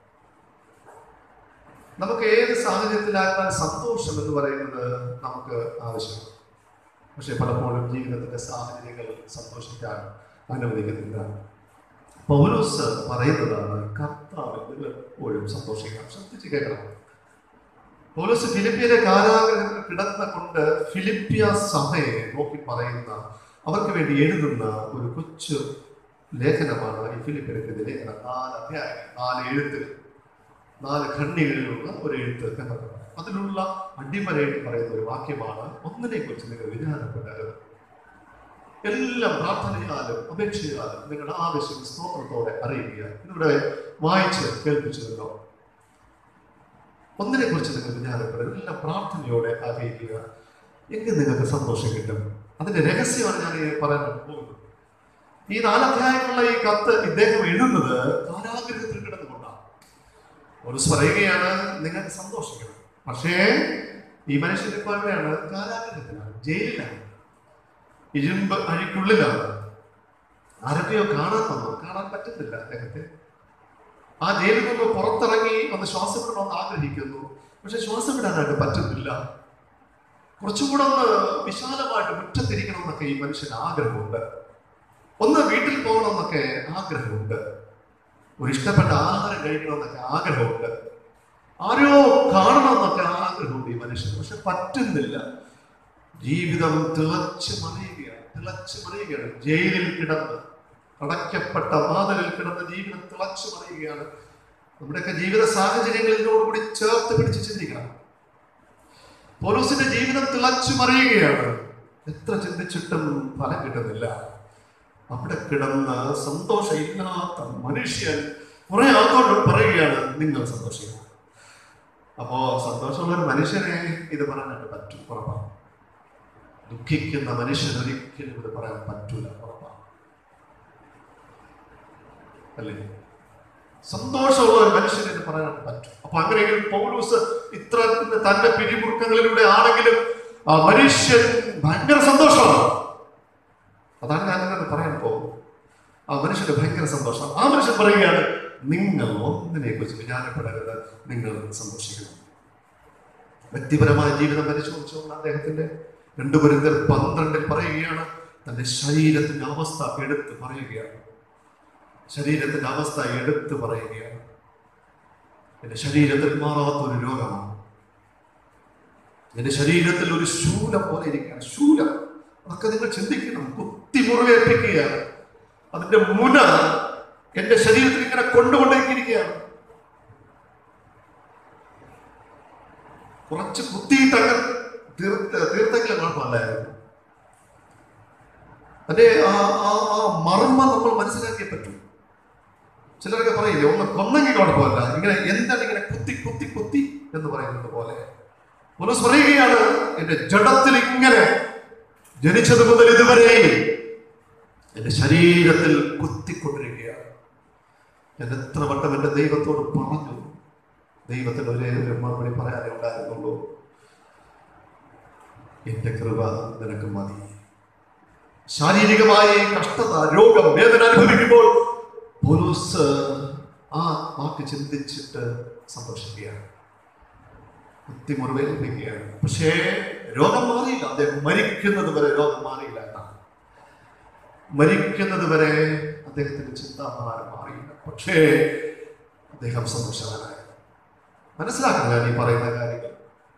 നമുക്ക് ഏത് സാഹചര്യത്തിലായാലും സന്തോഷം എന്ന് പറയുന്നത് നമുക്ക് ആവശ്യമാണ്. പക്ഷെ പലപ്പോഴും ജീവിതത്തിന്റെ സാഹചര്യങ്ങൾ സന്തോഷിക്കാൻ അനുവദിക്കുന്നില്ല. പൗലോസ് പറയുന്നതാണ് കർത്താവിൽ എപ്പോഴും സന്തോഷിക്കാം. ശ്രദ്ധിച്ച് കേൾക്കണം. പൗലോസ് ഫിലിപ്പിയിലെ കാരാഗ്രഹത്തിൽ കിടന്ന കൊണ്ട് ഫിലിപ്പിയ സഭയെ നോക്കി പറയുന്ന, അവർക്ക് വേണ്ടി എഴുതുന്ന ഒരു കൊച്ചു ലേഖനമാണ് ഈ ഫിലിപ്പിയർക്കെതിരെ ലേഖനം. നാല് അധ്യായം, നാല് എഴുത്തുകൾ, നാല് ഖണ്ഡികളിലുള്ള ഒരു എഴുത്ത് എന്നത്. അതിലുള്ള അടിമരയിട്ട് പറയുന്ന ഒരു വാക്യമാണ്, ഒന്നിനെ കുറിച്ച് നിങ്ങൾ വിചാരപ്പെടരുത്, എല്ലാം പ്രാർത്ഥനയാലും അപേക്ഷയാലും നിങ്ങളുടെ ആവശ്യം സ്തോത്രത്തോടെ അറിയുക. ഇതിവിടെ വായിച്ച് കേൾപ്പിച്ചതല്ലോ. ഒന്നിനെ കുറിച്ച് നിങ്ങൾ വിചാരപ്പെടരുത്, എല്ലാം പ്രാർത്ഥനയോടെ അറിയിക്കുക, എങ്കിൽ നിങ്ങൾക്ക് സന്തോഷം കിട്ടും. അതിന്റെ രഹസ്യമാണ് ഞാൻ ഈ പറയാൻ പോകുന്നത്. ഈ നാലധ്യായമുള്ള ഈ കത്ത് ഇദ്ദേഹം എഴുതുന്നത് കാരാഗ്രഹത്തിൽ കിടന്നുകൊണ്ടാണ്. പൗലോസ് പറയുകയാണ് നിങ്ങൾക്ക് സന്തോഷിക്കണം. പക്ഷേ ഈ മനുഷ്യൻ ഇപ്പോൾ എവിടെയാണ്? കാരാഗ്രഹത്തിലാണ്, ജയിലിലാണ്, ഇരുമ്പ് അഴിക്കുള്ളിലാണ്. ആരൊക്കെയോ കാണാൻ വന്നു, കാണാൻ പറ്റുന്നില്ല അദ്ദേഹത്തെ. ആ ജയിലിൽ നിന്ന് പുറത്തിറങ്ങി ഒന്ന് ശ്വാസം വിടണമെന്ന് ആഗ്രഹിക്കുന്നു, പക്ഷെ ശ്വാസം വിടാനായിട്ട് പറ്റുന്നില്ല. കുറച്ചുകൂടെ ഒന്ന് വിശാലമായിട്ട് മുറ്റത്തിരിക്കണമെന്നൊക്കെ ഈ മനുഷ്യന് ആഗ്രഹമുണ്ട്. ഒന്ന് വീട്ടിൽ പോകണമെന്നൊക്കെ ആഗ്രഹമുണ്ട്. ഒരു ഇഷ്ടപ്പെട്ട ആഹാരം കഴിക്കണമെന്നൊക്കെ ആഗ്രഹമുണ്ട്. ആരോ കാണണമെന്നൊക്കെ ആഗ്രഹമുണ്ട് ഈ മനുഷ്യന്, പക്ഷെ പറ്റുന്നില്ല. ജീവിതം തിളച്ചു മറിയുകയാണ്, തിളച്ചു മറിയുകയാണ്. ജയിലിൽ കിടന്ന്, അടയ്ക്കപ്പെട്ട വാതിലിൽ കിടന്ന് ജീവിതം തിളച്ചു മറിയുകയാണ്. നമ്മുടെയൊക്കെ ജീവിത സാഹചര്യങ്ങളിനോടുകൂടി ചേർത്ത് പിടിച്ച് ചിന്തിക്കണം. പൗലോസിന്റെ ജീവിതം തിളച്ചു മറിയുകയാണ്. എത്ര ചിന്തിച്ചിട്ടും ഫലം കിട്ടുന്നില്ല. അവിടെ കിടന്ന് സന്തോഷമില്ലാത്ത മനുഷ്യൻ കുറെ ആൾക്കോട് പറയുകയാണ് നിങ്ങൾ സന്തോഷിക്കണം. അപ്പോ സന്തോഷമുള്ള ഒരു മനുഷ്യനെ ഇത് പറയാനായിട്ട് പറ്റും, ഉറപ്പാണ്. ദുഃഖിക്കുന്ന മനുഷ്യൻ ഒരിക്കലും ഇത് പറയാൻ പറ്റൂല, ഉറപ്പാണ് അല്ലേ? സന്തോഷമുള്ള ഒരു മനുഷ്യന് ഇത് പറയാനായിട്ട് പറ്റും. അപ്പൊ അങ്ങനെയെങ്കിൽ പൗലോസ് ഇത്ര തന്റെ പിരിമുറുക്കങ്ങളിലൂടെ ആണെങ്കിലും ആ മനുഷ്യൻ ഭയങ്കര സന്തോഷമാണ്. അതാണ് ഞാൻ അങ്ങനെ പറയാൻ പോകുന്നത്. ആ മനുഷ്യന് ഭയങ്കര സന്തോഷം. ആ മനുഷ്യൻ പറയുകയാണ് നിങ്ങൾ ഒന്നിനെ കുറിച്ച് വിചാരപ്പെടരുത്, നിങ്ങൾ സന്തോഷിക്കണം. വ്യക്തിപരമായ ജീവിതം പരിശോധിച്ചുകൊണ്ട് അദ്ദേഹത്തിന്റെ രണ്ടു കൊരിന്ത്യർ പന്ത്രണ്ടിൽ പറയുകയാണ്, തന്റെ ശരീരത്തിന്റെ അവസ്ഥ എടുത്ത് പറയുകയാണ്. ശരീരത്തിന്റെ അവസ്ഥ എടുത്ത് പറയുകയാണ്. എന്റെ ശരീരത്തിൽ മാറാത്ത ഒരു രോഗമാണ്. എന്റെ ശരീരത്തിൽ ഒരു ശൂലം പോലെ ഇരിക്കുകയാണ്. ശൂലം, അതൊക്കെ നിങ്ങൾ ചിന്തിക്കണം. കുത്തി മുറിവേൽപ്പിക്കുകയാണ്. അതിന്റെ മുന എന്റെ ശരീരത്തിൽ ഇങ്ങനെ കൊണ്ടുകൊണ്ടേക്കിരിക്കുകയാണ്. കുറച്ച് കുത്തിയിട്ടങ്ങ് തീർത്ത തീർത്തെങ്കിലും കുഴപ്പമല്ലായിരുന്നു. അതിന്റെ ആ ആ മർമ്മം നമ്മൾ മനസ്സിലാക്കിയേ പറ്റൂ. ചിലരൊക്കെ പറയില്ലേ, ഒന്ന് കൊന്നെങ്കിൽ കുഴപ്പമല്ല, ഇങ്ങനെ എന്താണ് ഇങ്ങനെ കുത്തി കുത്തി കുത്തി എന്ന് പറയുന്നത് പോലെ പൗലോസ് പറയുകയാണ്, എന്റെ ജഡത്തിൽ ഇങ്ങനെ ജനിച്ചത് മുതൽ ഇതുവരെ എന്റെ ശരീരത്തിൽ കുത്തിക്കൊണ്ടിരിക്കുകയാണ്. ഞാൻ എത്ര വട്ടം എന്റെ ദൈവത്തോട് പറഞ്ഞു. ദൈവത്തിന് ഒരേ ഒരു മറുപടി പറയാനേ ഉണ്ടായിരുന്നുള്ളൂ, എന്റെ കൃപ നിനക്ക് മതി. ശാരീരികമായി കഷ്ടത, രോഗം, വേദന അനുഭവിക്കുമ്പോൾ പൗലോസ് ആ വാക്ക് ചിന്തിച്ചിട്ട് സന്തോഷിക്കുകയാണ്, കുത്തി മുറിവേൽപ്പിക്കുകയാണ്. പക്ഷേ രോഗം മാറിയില്ല. അദ്ദേഹം മരിക്കുന്നത് വരെ രോഗം മാറിയില്ല എന്നാണ്. മരിക്കുന്നത് വരെ അദ്ദേഹത്തിന്റെ ചിന്താഭാരം മാറിയില്ല. പക്ഷേ അദ്ദേഹം സന്തോഷവാനായി. മനസ്സിലാക്കണം ഞാൻ ഈ പറയുന്ന കാര്യങ്ങൾ.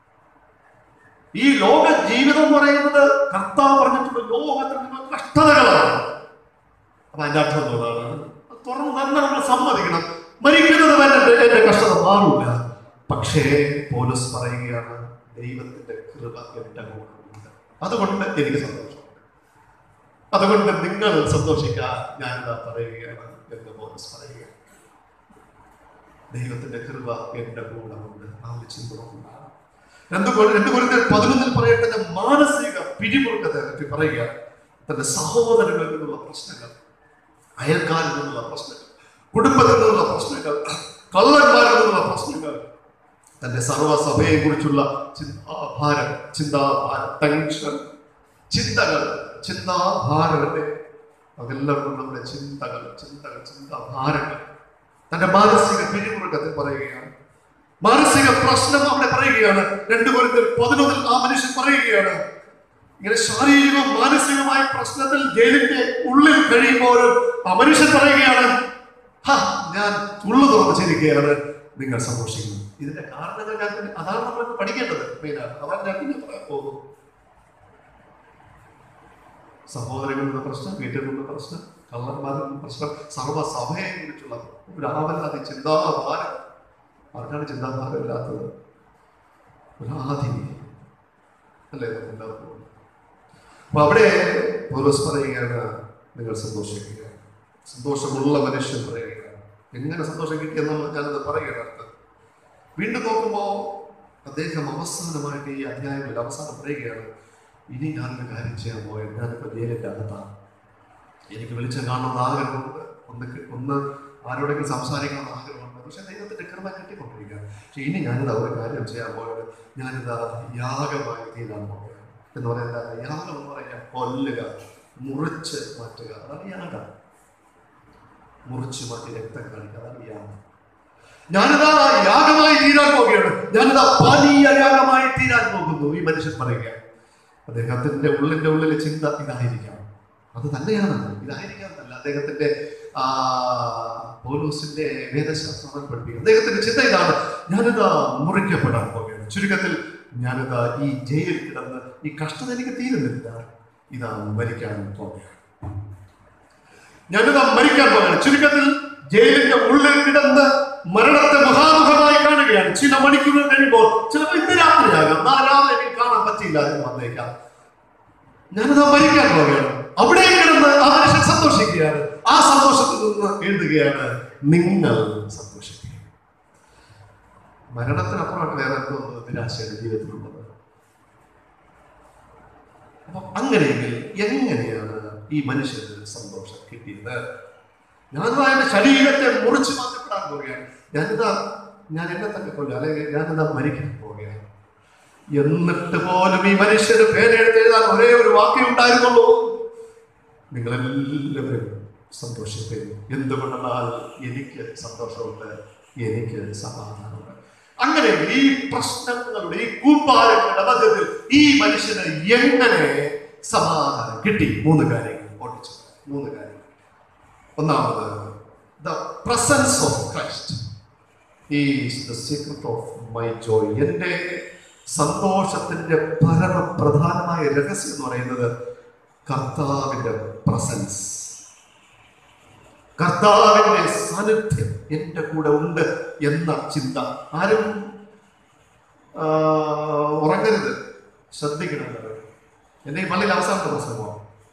ഈ ലോക ജീവിതം എന്ന് പറയുന്നത് കർത്താവ് പറഞ്ഞിട്ടുള്ള ലോകത്തിൽ കഷ്ടതകളാണ്. അപ്പൊ അതിന്റെ അർത്ഥം എന്താണ്? തുറന്ന് തന്നെ നമ്മൾ സമ്മതിക്കണം, മരിക്കുന്നത് വരെ എന്റെ കഷ്ടത മാറില്ല. പക്ഷേ പൗലോസ് പറയുകയാണ്, ദൈവത്തിന്റെ കൃപ എന്റെ കൂടെ, അതുകൊണ്ട് എനിക്ക് സന്തോഷമുണ്ട്, അതുകൊണ്ട് നിങ്ങൾ സന്തോഷിക്കാൻ ഞാനിതാ പറയുകയാണ് എന്ന് പൗലോസ് പറയുകയാണ്. ദൈവത്തിന്റെ കൃപ എന്റെ കൂടെ ഉണ്ട്. നാല് ചിന്തകളുണ്ടാണ്. രണ്ടു രണ്ടു കൊരിന്ത്യർ പതിനൊന്നിൽ പറയട്ടെ, മാനസിക പിരിമുറുക്കത്തെ പറ്റി പറയുക. തന്റെ സഹോദരങ്ങളിൽ നിന്നുള്ള പ്രശ്നങ്ങൾ, അയൽക്കാരിൽ നിന്നുള്ള പ്രശ്നങ്ങൾ, കുടുംബത്തിൽ നിന്നുള്ള പ്രശ്നങ്ങൾ, കള്ളന്മാരിൽ നിന്നുള്ള പ്രശ്നങ്ങൾ, തന്റെ സർവ്വസഭയെ കുറിച്ചുള്ള ചിന്താഭാരം, ചിന്താഭാരം, ടെൻഷൻ, ചിന്തകൾ, ചിന്താഭാരമല്ലേ, അതെല്ലാം നമ്മുടെ ചിന്തകൾ, ചിന്തകൾ, ചിന്താഭാരങ്ങൾ, തന്റെ മാനസിക പിരിമുറുക്കത്തിൽ പറയുകയാണ്. മാനസിക പ്രശ്നം അവിടെ പറയുകയാണ്. രണ്ടു കൊരിന്ത്യർ പതിനൊന്നിൽ ആ മനുഷ്യൻ പറയുകയാണ്, ഇങ്ങനെ ശാരീരികവും മാനസികമായ പ്രശ്നത്തിൽ ജയിലിന്റെ ഉള്ളിൽ കഴിയുമ്പോഴും ആ മനുഷ്യൻ പറയുകയാണ്, ഞാൻ ഉള്ളു തുറന്നിരിക്കുകയാണ്, നിങ്ങൾ സന്തോഷിക്കുന്നു. ഇതിന്റെ കാരണങ്ങൾ ഞാൻ അതാണ് നമ്മൾ പഠിക്കേണ്ടത്. മെയിനാണ് അതാണ് ഞാൻ പിന്നെ പറയാൻ പോകും. സഹോദരങ്ങളിൽ നിന്ന് പ്രശ്നം, വീട്ടിൽ നിന്ന് പ്രശ്നം, കള്ളന്മാരിൽ നിന്ന് പ്രശ്നം, സർവ്വസഭയെ കുറിച്ചുള്ള ഒരു ആവലാതി, ചിന്താഭാരം. ആർക്കാണ് ചിന്താഭാരം ഇല്ലാത്തത്? ഒരാധി അല്ലേ എല്ലാവർക്കും. അപ്പൊ അവിടെ പൗലോസ് പറയുകയാണ്, നിങ്ങൾ സന്തോഷിക്കുക. സന്തോഷമുള്ള മനുഷ്യൻ പറയുകയാണ്. എങ്ങനെ സന്തോഷം കിട്ടിയെന്നുള്ള ഞാനത് പറയുകയാണ്. വീണ്ടും നോക്കുമ്പോ അദ്ദേഹം അവസാനമായിട്ട് ഈ അധ്യായങ്ങളിൽ അവസാനം പറയുകയാണ്, ഇനി ഞാനൊരു കാര്യം ചെയ്യാൻ പോയത്, ഞാനിപ്പോ ജയിലിന്റെ അകത്താണ്, എനിക്ക് വെളിച്ചം കാണണമെന്ന് ആഗ്രഹമുണ്ട്, ഒന്ന് ഒന്ന് ആരോടെങ്കിലും സംസാരിക്കണമെന്ന് ആഗ്രഹമുണ്ട്, പക്ഷെ ദൈവത്തിന്റെ കൃപ കിട്ടിക്കൊണ്ടിരിക്കുക. പക്ഷെ ഇനി ഞാനിതാ ഒരു കാര്യം ചെയ്യാൻ പോയത്, ഞാനിതാ യാഗമായി തീരാൻ പോവുകയാണ്. എന്ന് പറയുന്നത് യാഗം എന്ന് പറയാൻ കൊല്ലുക, മുറിച്ച് മാറ്റുക, അതാണ് യാഗം. മുറിച്ച് മാറ്റി രക്തം കാണിക്കുക, അതാണ് യാഗം. ഞാനിതാ യാഗമായി തീരാൻ പോവുകയാണ്, ഞാനിതാ പാനീയ യാഗമായി തീരാൻ പോകുന്നു. ഈ മനുഷ്യൻ പറയുക, അദ്ദേഹത്തിന്റെ ഉള്ളിന്റെ ഉള്ളിലെ ചിന്ത ഇതായിരിക്കാം, അത് തന്നെയാണ്, ഇതായിരിക്കാമെന്നല്ല അദ്ദേഹത്തിന്റെ ആ പൗലോസിന്റെ വേദശാസ്ത്രം പഠിപ്പിക്കുന്നത്. അദ്ദേഹത്തിന്റെ ചിന്ത ഇതാണ്, ഞാനിതാ മുറിക്കപ്പെടാൻ പോവുകയാണ്. ചുരുക്കത്തിൽ ഞാനിതാ ഈ ജയിലിൽ കിടന്ന് ഈ കഷ്ടത എനിക്ക് തീരുന്നില്ല, ഇതാ മരിക്കാൻ പോവുകയാണ്, ഞാനിതാ മരിക്കാൻ പോവുകയാണ്. ചുരുക്കത്തിൽ ജയിലിന്റെ ഉള്ളിൽ കിടന്ന് മരണത്തെ മുഖാമുഖമായി കാണുകയാണ്. ചില മണിക്കൂറുകൾ കഴിയുമ്പോൾ, ചിലപ്പോൾ ഇന്ന് രാത്രിയാകാം, നാളെ രാവിലെ എനിക്ക് കാണാൻ പറ്റിയില്ല എന്ന് വന്നേക്കാം, ഞാനിതാ മരിക്കാൻ പോവുകയാണ്. അവിടെ കിടന്ന് ആ മനുഷ്യൻ സന്തോഷിക്കുകയാണ്. ആ സന്തോഷത്തിൽ നിന്ന് എഴുതുകയാണ്, നിങ്ങൾ സന്തോഷിക്കുക. മരണത്തിനപ്പുറമാണ് വേറെ എന്തോ നിരാശയുടെ ജീവിതത്തിലുള്ളത്. അപ്പൊ അങ്ങനെയെങ്കിൽ എങ്ങനെയാണ് ഈ മനുഷ്യന് സന്തോഷം കിട്ടിയത്? ഞാനിതാ എന്റെ ശരീരത്തെ മുറിച്ചു മാറ്റപ്പെടാൻ പോവുകയാണ്, ഞാനിതാ ഞാൻ എന്നെ തന്നെ കൊല്ലുക, അല്ലെങ്കിൽ ഞാനിതാ മരിക്കാൻ പോവുകയാണ്. എന്നിട്ട് പോലും ഈ മനുഷ്യന് പേരെടുത്ത് എഴുതാൻ ഒരേ ഒരു വാക്കേ ഉണ്ടായിരുന്നുള്ളൂ, നിങ്ങളെല്ലാവരും സന്തോഷിക്കുന്നു. എന്തുകൊണ്ടെന്നാൽ എനിക്ക് സന്തോഷമുണ്ട്, എനിക്ക് സമാധാനമുണ്ട്. അങ്ങനെ ഈ പ്രശ്നങ്ങളുടെ, ഈ കൂമ്പാരങ്ങളുടെ മധ്യത്തിൽ ഈ മനുഷ്യന് എങ്ങനെ സമാധാനം കിട്ടി? മൂന്ന് കാര്യങ്ങൾ ഓടിച്ചു. മൂന്ന് കാര്യങ്ങൾ. ഒന്നാമത്, the presence of Christ is the secret of my joy. എൻ്റെ സന്തോഷത്തിന്റെ പരമപ്രധാനമായ രഹസ്യം എന്ന് പറയുന്നത് കർത്താവിന്റെ പ്രസൻസ്, കർത്താവിന്റെ സാന്നിധ്യം എൻ്റെ കൂടെ ഉണ്ട് എന്ന ചിന്ത. ആരും ഉറങ്ങരുത്, ശ്രദ്ധിക്കണം. എൻ്റെ ഈ പള്ളിയിൽ അവസാനത്തെ പ്രസംഗമാണ്.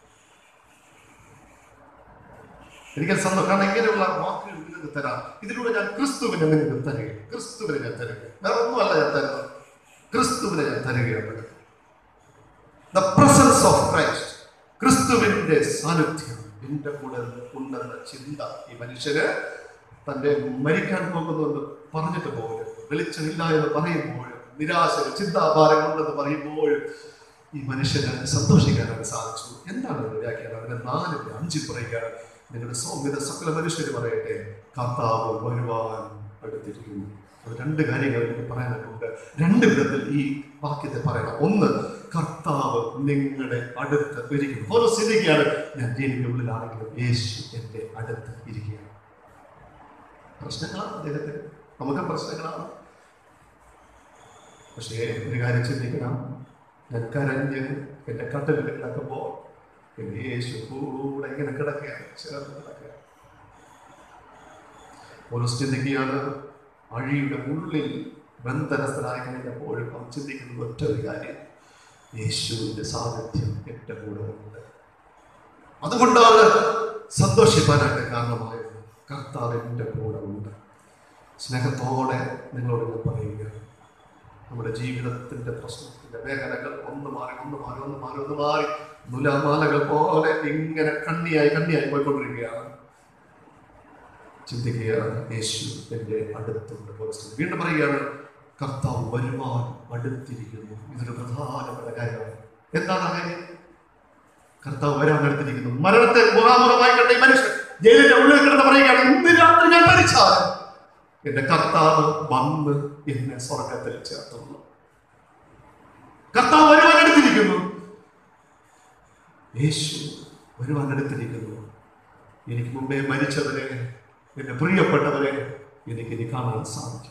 എനിക്ക് സന്തോഷം, കാരണം ഇങ്ങനെയുള്ള വാക്കുകൾ നിങ്ങൾക്ക് തരാം. ഇതിലൂടെ ഞാൻ ക്രിസ്തുവിനെ നിങ്ങൾക്ക് തരികയാണ്. ക്രിസ്തുവിനെ ഞാൻ തരികയാണ്, വേറെ ഒന്നുമല്ല ഞാൻ തരുന്നത്, ക്രിസ്തുവിനെ ഞാൻ തരികയാണ്. ദ പ്രസൻസ് ഓഫ് ക്രൈസ്റ്റ്, ക്രിസ്തുവിന്റെ സാന്നിധ്യം എൻ്റെ കൂടെ ഉണ്ടെന്ന ചിന്ത ഈ മനുഷ്യന് തൻ്റെ മരിക്കാൻ പോകുന്നുവെന്ന് പറഞ്ഞിട്ട് പോലും, വെളിച്ചമില്ല എന്ന് പറയുമ്പോഴും, നിരാശ ചിന്താഭാരങ്ങളുണ്ടെന്ന് പറയുമ്പോഴും ഈ മനുഷ്യന് സന്തോഷിക്കാനായിട്ട് സാധിച്ചു. എന്താണ് വ്യാഖ്യാനം? അതിന് നാല് അഞ്ചിൽ പറയുകയാണ്, നിങ്ങളുടെ സൗമ്യത സകല മനുഷ്യര് പറയട്ടെ, കർത്താവ് വരുവാൻ അടുത്തിരിക്കുന്നു. അത് രണ്ട് കാര്യങ്ങൾ എനിക്ക് പറയാനായിട്ടുണ്ട്. രണ്ട് വിധത്തിൽ ഈ വാക്യത്തെ പറയണം. ഒന്ന്, കർത്താവ് നിങ്ങളുടെ അടുത്ത് ഇരിക്കുന്നു. ഓരോ സ്ഥിതിക്കാണ്, ഞാൻ ജയിലിന്റെ ഉള്ളിലാണെങ്കിലും യേശു എന്റെ അടുത്ത് ഇരിക്കുകയാണ്. പ്രശ്നങ്ങളാണ് അദ്ദേഹത്തിന്, നമുക്ക് പ്രശ്നങ്ങളാണ്. പക്ഷേ ഒരു കാര്യം ചിന്തിക്കണം, ഞാൻ കരഞ്ഞ് എന്റെ കട്ടിലിൽ കിടക്കുമ്പോൾ എന്റെ യേശു കൂടെ ഇങ്ങനെ കിടക്കുകയാണ്, ചേർന്ന് കിടക്കുകയാണ്. ഒരു ചിന്തിക്കുകയാണ്, അഴിയുടെ ഉള്ളിൽ ബന്ധനസ്ഥനായി കഴിഞ്ഞപ്പോഴും അവൻ ചിന്തിക്കുന്നത് ഒറ്റ ഒരു കാര്യം, യേശുവിന്റെ സാന്നിധ്യം എൻ്റെ കൂടെ ഉണ്ട്. അതുകൊണ്ടാണ് സന്തോഷിപ്പാനായിട്ട് കാരണമായത്, കർത്താവ് എൻ്റെ കൂടെ ഉണ്ട്. സ്നേഹത്തോടെ നിങ്ങളോട് ഞാൻ പറയുക, നമ്മുടെ ജീവിതത്തിന്റെ പ്രശ്നത്തിന്റെ മേഖലകൾ ഒന്ന് മാറി ഒന്ന് മാറി ഒന്ന് മാറി ഒന്ന് മാറി നുലാമാലകൾ പോലെ ഇങ്ങനെ കണ്ണിയായി കണ്ണിയായി പോയിക്കൊണ്ടിരിക്കുകയാണ്. ചിന്തിക്കുകയാണ്, യേശു എന്റെ അടുത്തുണ്ട്. വീണ്ടും പറയുകയാണ്, കർത്താവ് വരുവാൻ അടുത്തിരിക്കുന്നു. ഇതൊരു പ്രധാനപ്പെട്ട കാര്യമാണ്. എന്താണ് ആ കാര്യം? കർത്താവ് വരാൻ അടുത്തിരിക്കുന്നു. മരണത്തെ മുഖാമുഖമായി കണ്ട ഈ മനുഷ്യൻ ജയിലിന്റെ ഉള്ളിൽ കിടന്ന് പറയുകയാണ്, ഇന്ന് രാത്രി ഞാൻ മരിച്ചാൽ എന്റെ കർത്താവ് വന്ന് എന്നെ സ്വർഗത്തിൽ ചേർത്തുള്ളൂ. കർത്താവ് വരുവാൻ അടുത്തിരിക്കുന്നു. യേശു വരുവാൻ അടുത്തിരിക്കുന്നു. എനിക്ക് മുമ്പേ മരിച്ചവരെ, എന്റെ പ്രിയപ്പെട്ടവരെ എനിക്കിനി കാണാൻ സാധിക്കും.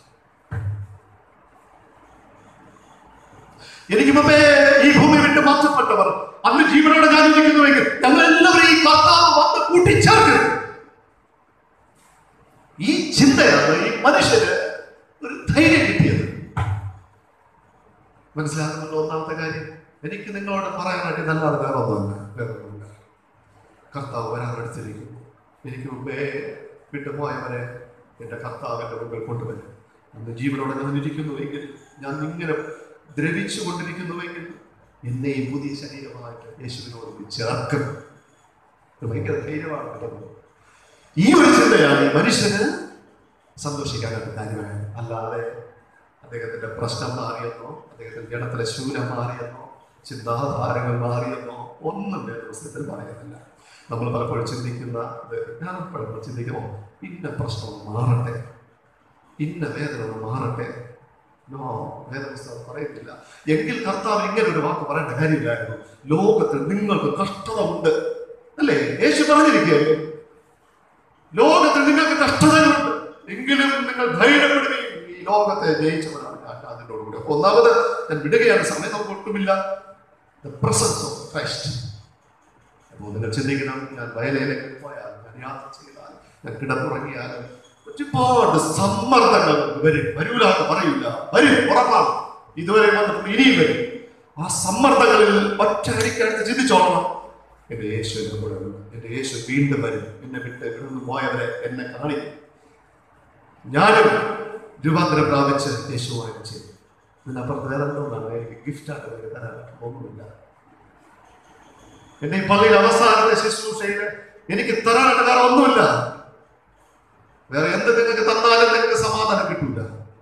എനിക്ക് മുമ്പേ ഈ ഭൂമി വിട്ട് മാറ്റപ്പെട്ടവർ അന്ന് ജീവനോടെ ഞാൻ ഇരിക്കുന്നുവെങ്കിൽ ഞങ്ങളെല്ലാവരും ഈ കർത്താവ് വന്ന് കൂട്ടിച്ചേർക്കും. ഈ ചിന്തയാണ് ഈ മനുഷ്യന് ഒരു ധൈര്യം കിട്ടിയത്. മനസ്സിലാകുന്നുള്ള ഒന്നാമത്തെ കാര്യം എനിക്ക് നിങ്ങളോട് പറയാനായിട്ട് നല്ലത് വേറെ ഒന്നുമില്ല, വേറെ ഒന്നുമില്ല. കർത്താവ് വരാൻ അടുത്തിരിക്കുന്നു. എനിക്ക് മുമ്പേ വിട്ടുപോയവരെ എൻ്റെ കർത്താവിൻ്റെ മുമ്പിൽ കൊണ്ടുവരും. അന്ന് ജീവനോടെ ഞാൻ ഇരിക്കുന്നുവെങ്കിൽ, ഞാൻ ഇങ്ങനെ ദ്രവിച്ചു കൊണ്ടിരിക്കുന്നുവെങ്കിൽ എന്നെ ഈ പുതിയ ശരീരമായിട്ട് യേശുവിനോട് ചേർക്കും. ഭയങ്കര ധൈര്യമാണ് കിട്ടുന്നത്. ഈ ഒരു ചിന്തയാണ് ഈ മനുഷ്യന് സന്തോഷിക്കാനായിട്ട് കാര്യമാണ്. അല്ലാതെ അദ്ദേഹത്തിന്റെ പ്രശ്നം മാറിയെന്നോ, അദ്ദേഹത്തിന്റെ ജനത്തിലെ ശൂലം മാറിയെന്നോ, ചിന്താധാരകൾ മാറിയെന്നോ ഒന്നും വേദപുസ്തകത്തിൽ പറയുന്നില്ല. നമ്മൾ പലപ്പോഴും ചിന്തിക്കുന്ന ഞാൻ പലപ്പോഴും ചിന്തിക്കുമോ, ഇന്ന പ്രശ്നം മാറട്ടെ, ഇന്ന വേദന മാറട്ടെ. നോ, വേദപുസ്തകം പറയുന്നില്ല. എങ്കിൽ കർത്താവ് ഇങ്ങനെ ഒരു വാക്ക് പറയേണ്ട കാര്യമില്ലായിരുന്നു. ലോകത്തിൽ നിങ്ങൾക്ക് കഷ്ടത ഉണ്ട് അല്ലേ? യേശു പറഞ്ഞിരിക്കുകയല്ലേ, ലോകത്തിൽ നിങ്ങൾക്ക് കഷ്ടതകളുണ്ട്, എങ്കിലും നിങ്ങൾ ധൈര്യപ്പെടുകയും ഈ ലോകത്തെ ജയിച്ചവരാണ് ഞാൻ അതിനോടുകൂടി. ഒന്നാമത് ഞാൻ വിടുകയാണ്, സമയം നമുക്ക് ഒട്ടുമില്ല. The presence of Christ. അപ്പോൾ നിങ്ങൾ ചിന്തിക്കണം, ഞാൻ വയലേലേക്ക് പോയാൽ, ഞാൻ യാത്ര ചെയ്താൽ, ഞാൻ കിടന്നുറങ്ങിയാലും ഒരുപാട് സമ്മർദ്ദങ്ങൾ വരും. വരൂലാന്ന് പറയില്ല, വരും, ഉറപ്പാണ്. ഇതുവരെ വന്നിട്ട് ഇനിയും വരും. ആ സമ്മർദ്ദങ്ങളിൽ ഒറ്റയടിക്കടുത്ത് ചിന്തിച്ചോളണം, എന്റെ യേശു എന്നെ കൂടെ ഉണ്ട്, എന്റെ യേശു വീണ്ടും വരും, എന്നെ വിട്ട് ഇവിടുന്ന് പോയവരെ എന്നെ കാണിക്കും. ഞാനും രൂപാന്തരം പ്രാപിച്ച് യേശുവായിട്ട് ചെയ്യും. ഇതിനപ്പുറത്ത് വേറെ എന്തുകൊണ്ടാണ് എനിക്ക് ഗിഫ്റ്റായിട്ട് എനിക്ക് തരാനായിട്ട് ഒന്നുമില്ല. എന്റെ ഈ പള്ളിയിൽ അവസാനത്തെ ശുശ്രൂഷയിൽ എനിക്ക് തരാനായിട്ട് വേറെ ഒന്നുമില്ല. വേറെ എന്ത് നിങ്ങൾക്ക് തന്നാലും നിങ്ങൾക്ക് സമാധാനം കിട്ടൂല.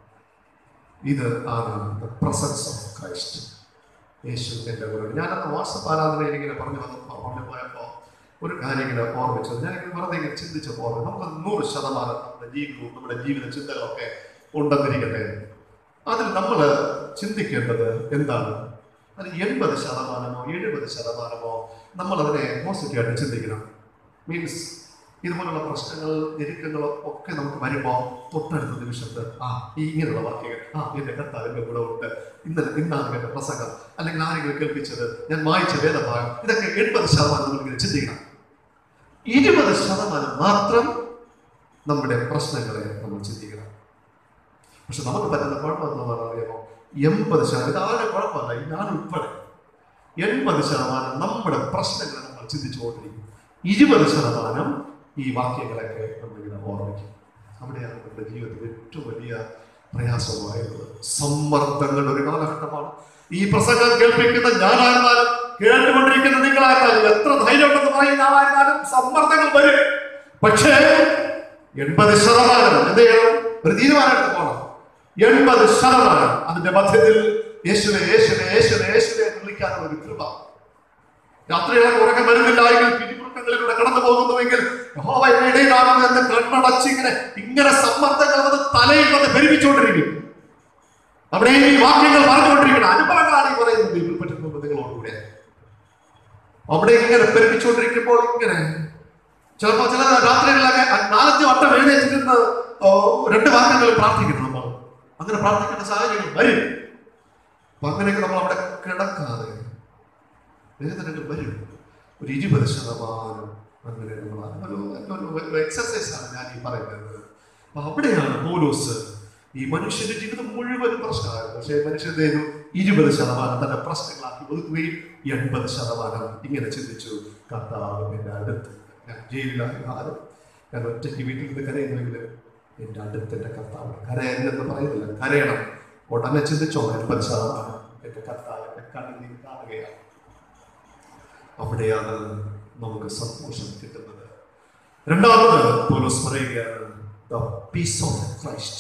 ഇത് ആണ് the presence of Christ. യേശു എന്റെ കൂടെ. ഞാനന്ന് വാട്സപ്പ് ആരാധനയിൽ ഇങ്ങനെ പറഞ്ഞു വന്നപ്പോൾ പറഞ്ഞു പോയപ്പോൾ ഒരു കാര്യം ഇങ്ങനെ ഓർമ്മിച്ചത്, ഞാനിങ്ങനെ വെറുതെ ഇങ്ങനെ ചിന്തിച്ചപ്പോൾ നമുക്ക് നൂറ് ശതമാനം നമ്മുടെ ജീവിതവും നമ്മുടെ ജീവിത ചിന്തകളൊക്കെ ഉണ്ടെന്നിരിക്കട്ടെ. അതിൽ നമ്മൾ ചിന്തിക്കേണ്ടത് എന്താണ്? അത് എൺപത് ശതമാനമോ എഴുപത് ശതമാനമോ നമ്മൾ അതിനെ പോസിറ്റീവായിട്ട് ചിന്തിക്കണം. മീൻസ് ഇതുപോലുള്ള പ്രശ്നങ്ങൾ ഞെരുക്കങ്ങളോ ഒക്കെ നമുക്ക് വരുമ്പോൾ തൊട്ടടുത്ത നിമിഷത്ത് ആ ഈ ഇങ്ങനെയുള്ള വാക്യങ്ങൾ, ആ എൻ്റെ കർത്താവിൻ്റെ കൂടെ ഉണ്ട്, ഇന്നലെ ഇന്നാണ് എൻ്റെ പ്രസംഗം, അല്ലെങ്കിൽ ആരെങ്കിലും കേൾപ്പിച്ചത്, ഞാൻ വായിച്ച വേദഭാഗം, ഇതൊക്കെ എൺപത് ശതമാനം നമ്മളിങ്ങനെ ചിന്തിക്കണം. ഇരുപത് ശതമാനം മാത്രം നമ്മുടെ പ്രശ്നങ്ങളെ നമ്മൾ ചിന്തിക്കണം. പക്ഷെ നമുക്ക് പറ്റുന്ന കുഴപ്പം എന്താണെന്ന് അറിയാമോ? എൺപത് ശതമാനം ഇതാരുടെ കുഴപ്പമല്ല, ഞാൻ ഉൾപ്പെടെ എൺപത് ശതമാനം നമ്മുടെ പ്രശ്നങ്ങളെ നമ്മൾ ചിന്തിച്ചുകൊണ്ടിരിക്കും. ഇരുപത് ശതമാനം ഈ വാക്യങ്ങളൊക്കെ നമ്മളിങ്ങനെ ഓർമ്മിക്കും. അവിടെയാണ് നമ്മുടെ ജീവിതത്തിൽ ഏറ്റവും വലിയ പ്രയാസമായിരുന്നത്. സമ്മർദ്ദങ്ങളുടെ ഒരു കാലഘട്ടമാണ്. ഈ പ്രസംഗം കേൾപ്പിക്കുന്ന ഞാനായിരുന്നാലും കേട്ടുകൊണ്ടിരിക്കുന്ന നിങ്ങളായിരുന്നാലും എത്ര ധൈര്യം ഉണ്ടെന്ന് പറയുന്ന ആളായിരുന്നാലും സമ്മർദ്ദങ്ങൾ വരും. പക്ഷേ എൺപത് ശതമാനം എന്ത് ചെയ്യണം? ഒരു തീരുമാനം എടുത്ത് പോകണം. എൺപത് ശതമാനം അതിന്റെ മധ്യത്തിൽ യേശുവെ യേശുവെ യേശുവെ യേശുവെ വിളിക്കാനുള്ള ഒരു കൃപ. രാത്രികളൊക്കെ ഉറക്കം വരുന്നില്ല എങ്കിൽ, പിരിമുറുക്കങ്ങളിലൂടെ കടന്നു പോകുന്നുവെങ്കിൽ എന്ന് കണ്ണടച്ച് ഇങ്ങനെ ഇങ്ങനെ സമ്മർദ്ദങ്ങൾ വന്ന് തലയിൽ വന്ന് ഭരിപ്പിച്ചുകൊണ്ടിരിക്കും. അവിടെ ഈ വാക്യങ്ങൾ പറഞ്ഞുകൊണ്ടിരിക്കണം. അനുഭവങ്ങളാണ് ഈ പറയുന്നത്. ഇതിൽ പറ്റുന്നത് നിങ്ങളോടുകൂടെ അവിടെ ഇങ്ങനെ ഭരിപ്പിച്ചുകൊണ്ടിരിക്കുമ്പോൾ ഇങ്ങനെ ചിലപ്പോൾ ചില രാത്രികളിലൊക്കെ നാലഞ്ച് വട്ടം എഴുന്നേറ്റിരുന്ന് രണ്ട് വാക്യങ്ങൾ പ്രാർത്ഥിക്കണം. നമ്മൾ അങ്ങനെ പ്രാർത്ഥിക്കേണ്ട സാഹചര്യം വരും. അപ്പൊ അങ്ങനെയൊക്കെ നമ്മൾ അവിടെ കിടക്കാതെ വേദനകൾ വരും. ഒരു ഇരുപത് ശതമാനം അങ്ങനെ നമ്മൾ ഒരു എക്സസൈസാണ് ഞാൻ ഈ പറയുന്നത്. അപ്പൊ അവിടെയാണ് പൗലോസ് ഈ മനുഷ്യന്റെ ജീവിതം മുഴുവൻ പ്രശ്നമായിരുന്നു. പക്ഷേ മനുഷ്യന്റെ ഇരുപത് ശതമാനം തന്നെ പ്രശ്നങ്ങളാക്കി ഒതുക്കുകയും എൺപത് ശതമാനം ഇങ്ങനെ ചിന്തിച്ചു, കർത്താവ് എൻ്റെ അടുത്ത്, ഞാൻ ജയിലിലായാലും ഞാൻ ഒറ്റയ്ക്ക് വീട്ടിൽ നിന്ന് കരയുന്നെങ്കിൽ എൻ്റെ അടുത്തെൻ്റെ കർത്താവ്. കരയെന്ന് പറയുന്നില്ല, കരയണം. ഉടനെ ചിന്തിച്ചോ എൺപത് ശതമാനം എൻ്റെ കർത്താവിൻ്റെ കണ്ണുനീർ കാണുകയാണ്. അവിടെയാണ് നമുക്ക് സന്തോഷം കിട്ടുന്നത്. രണ്ടാമത് പൗലോസ് പറയുകയാണ് the peace of Christ.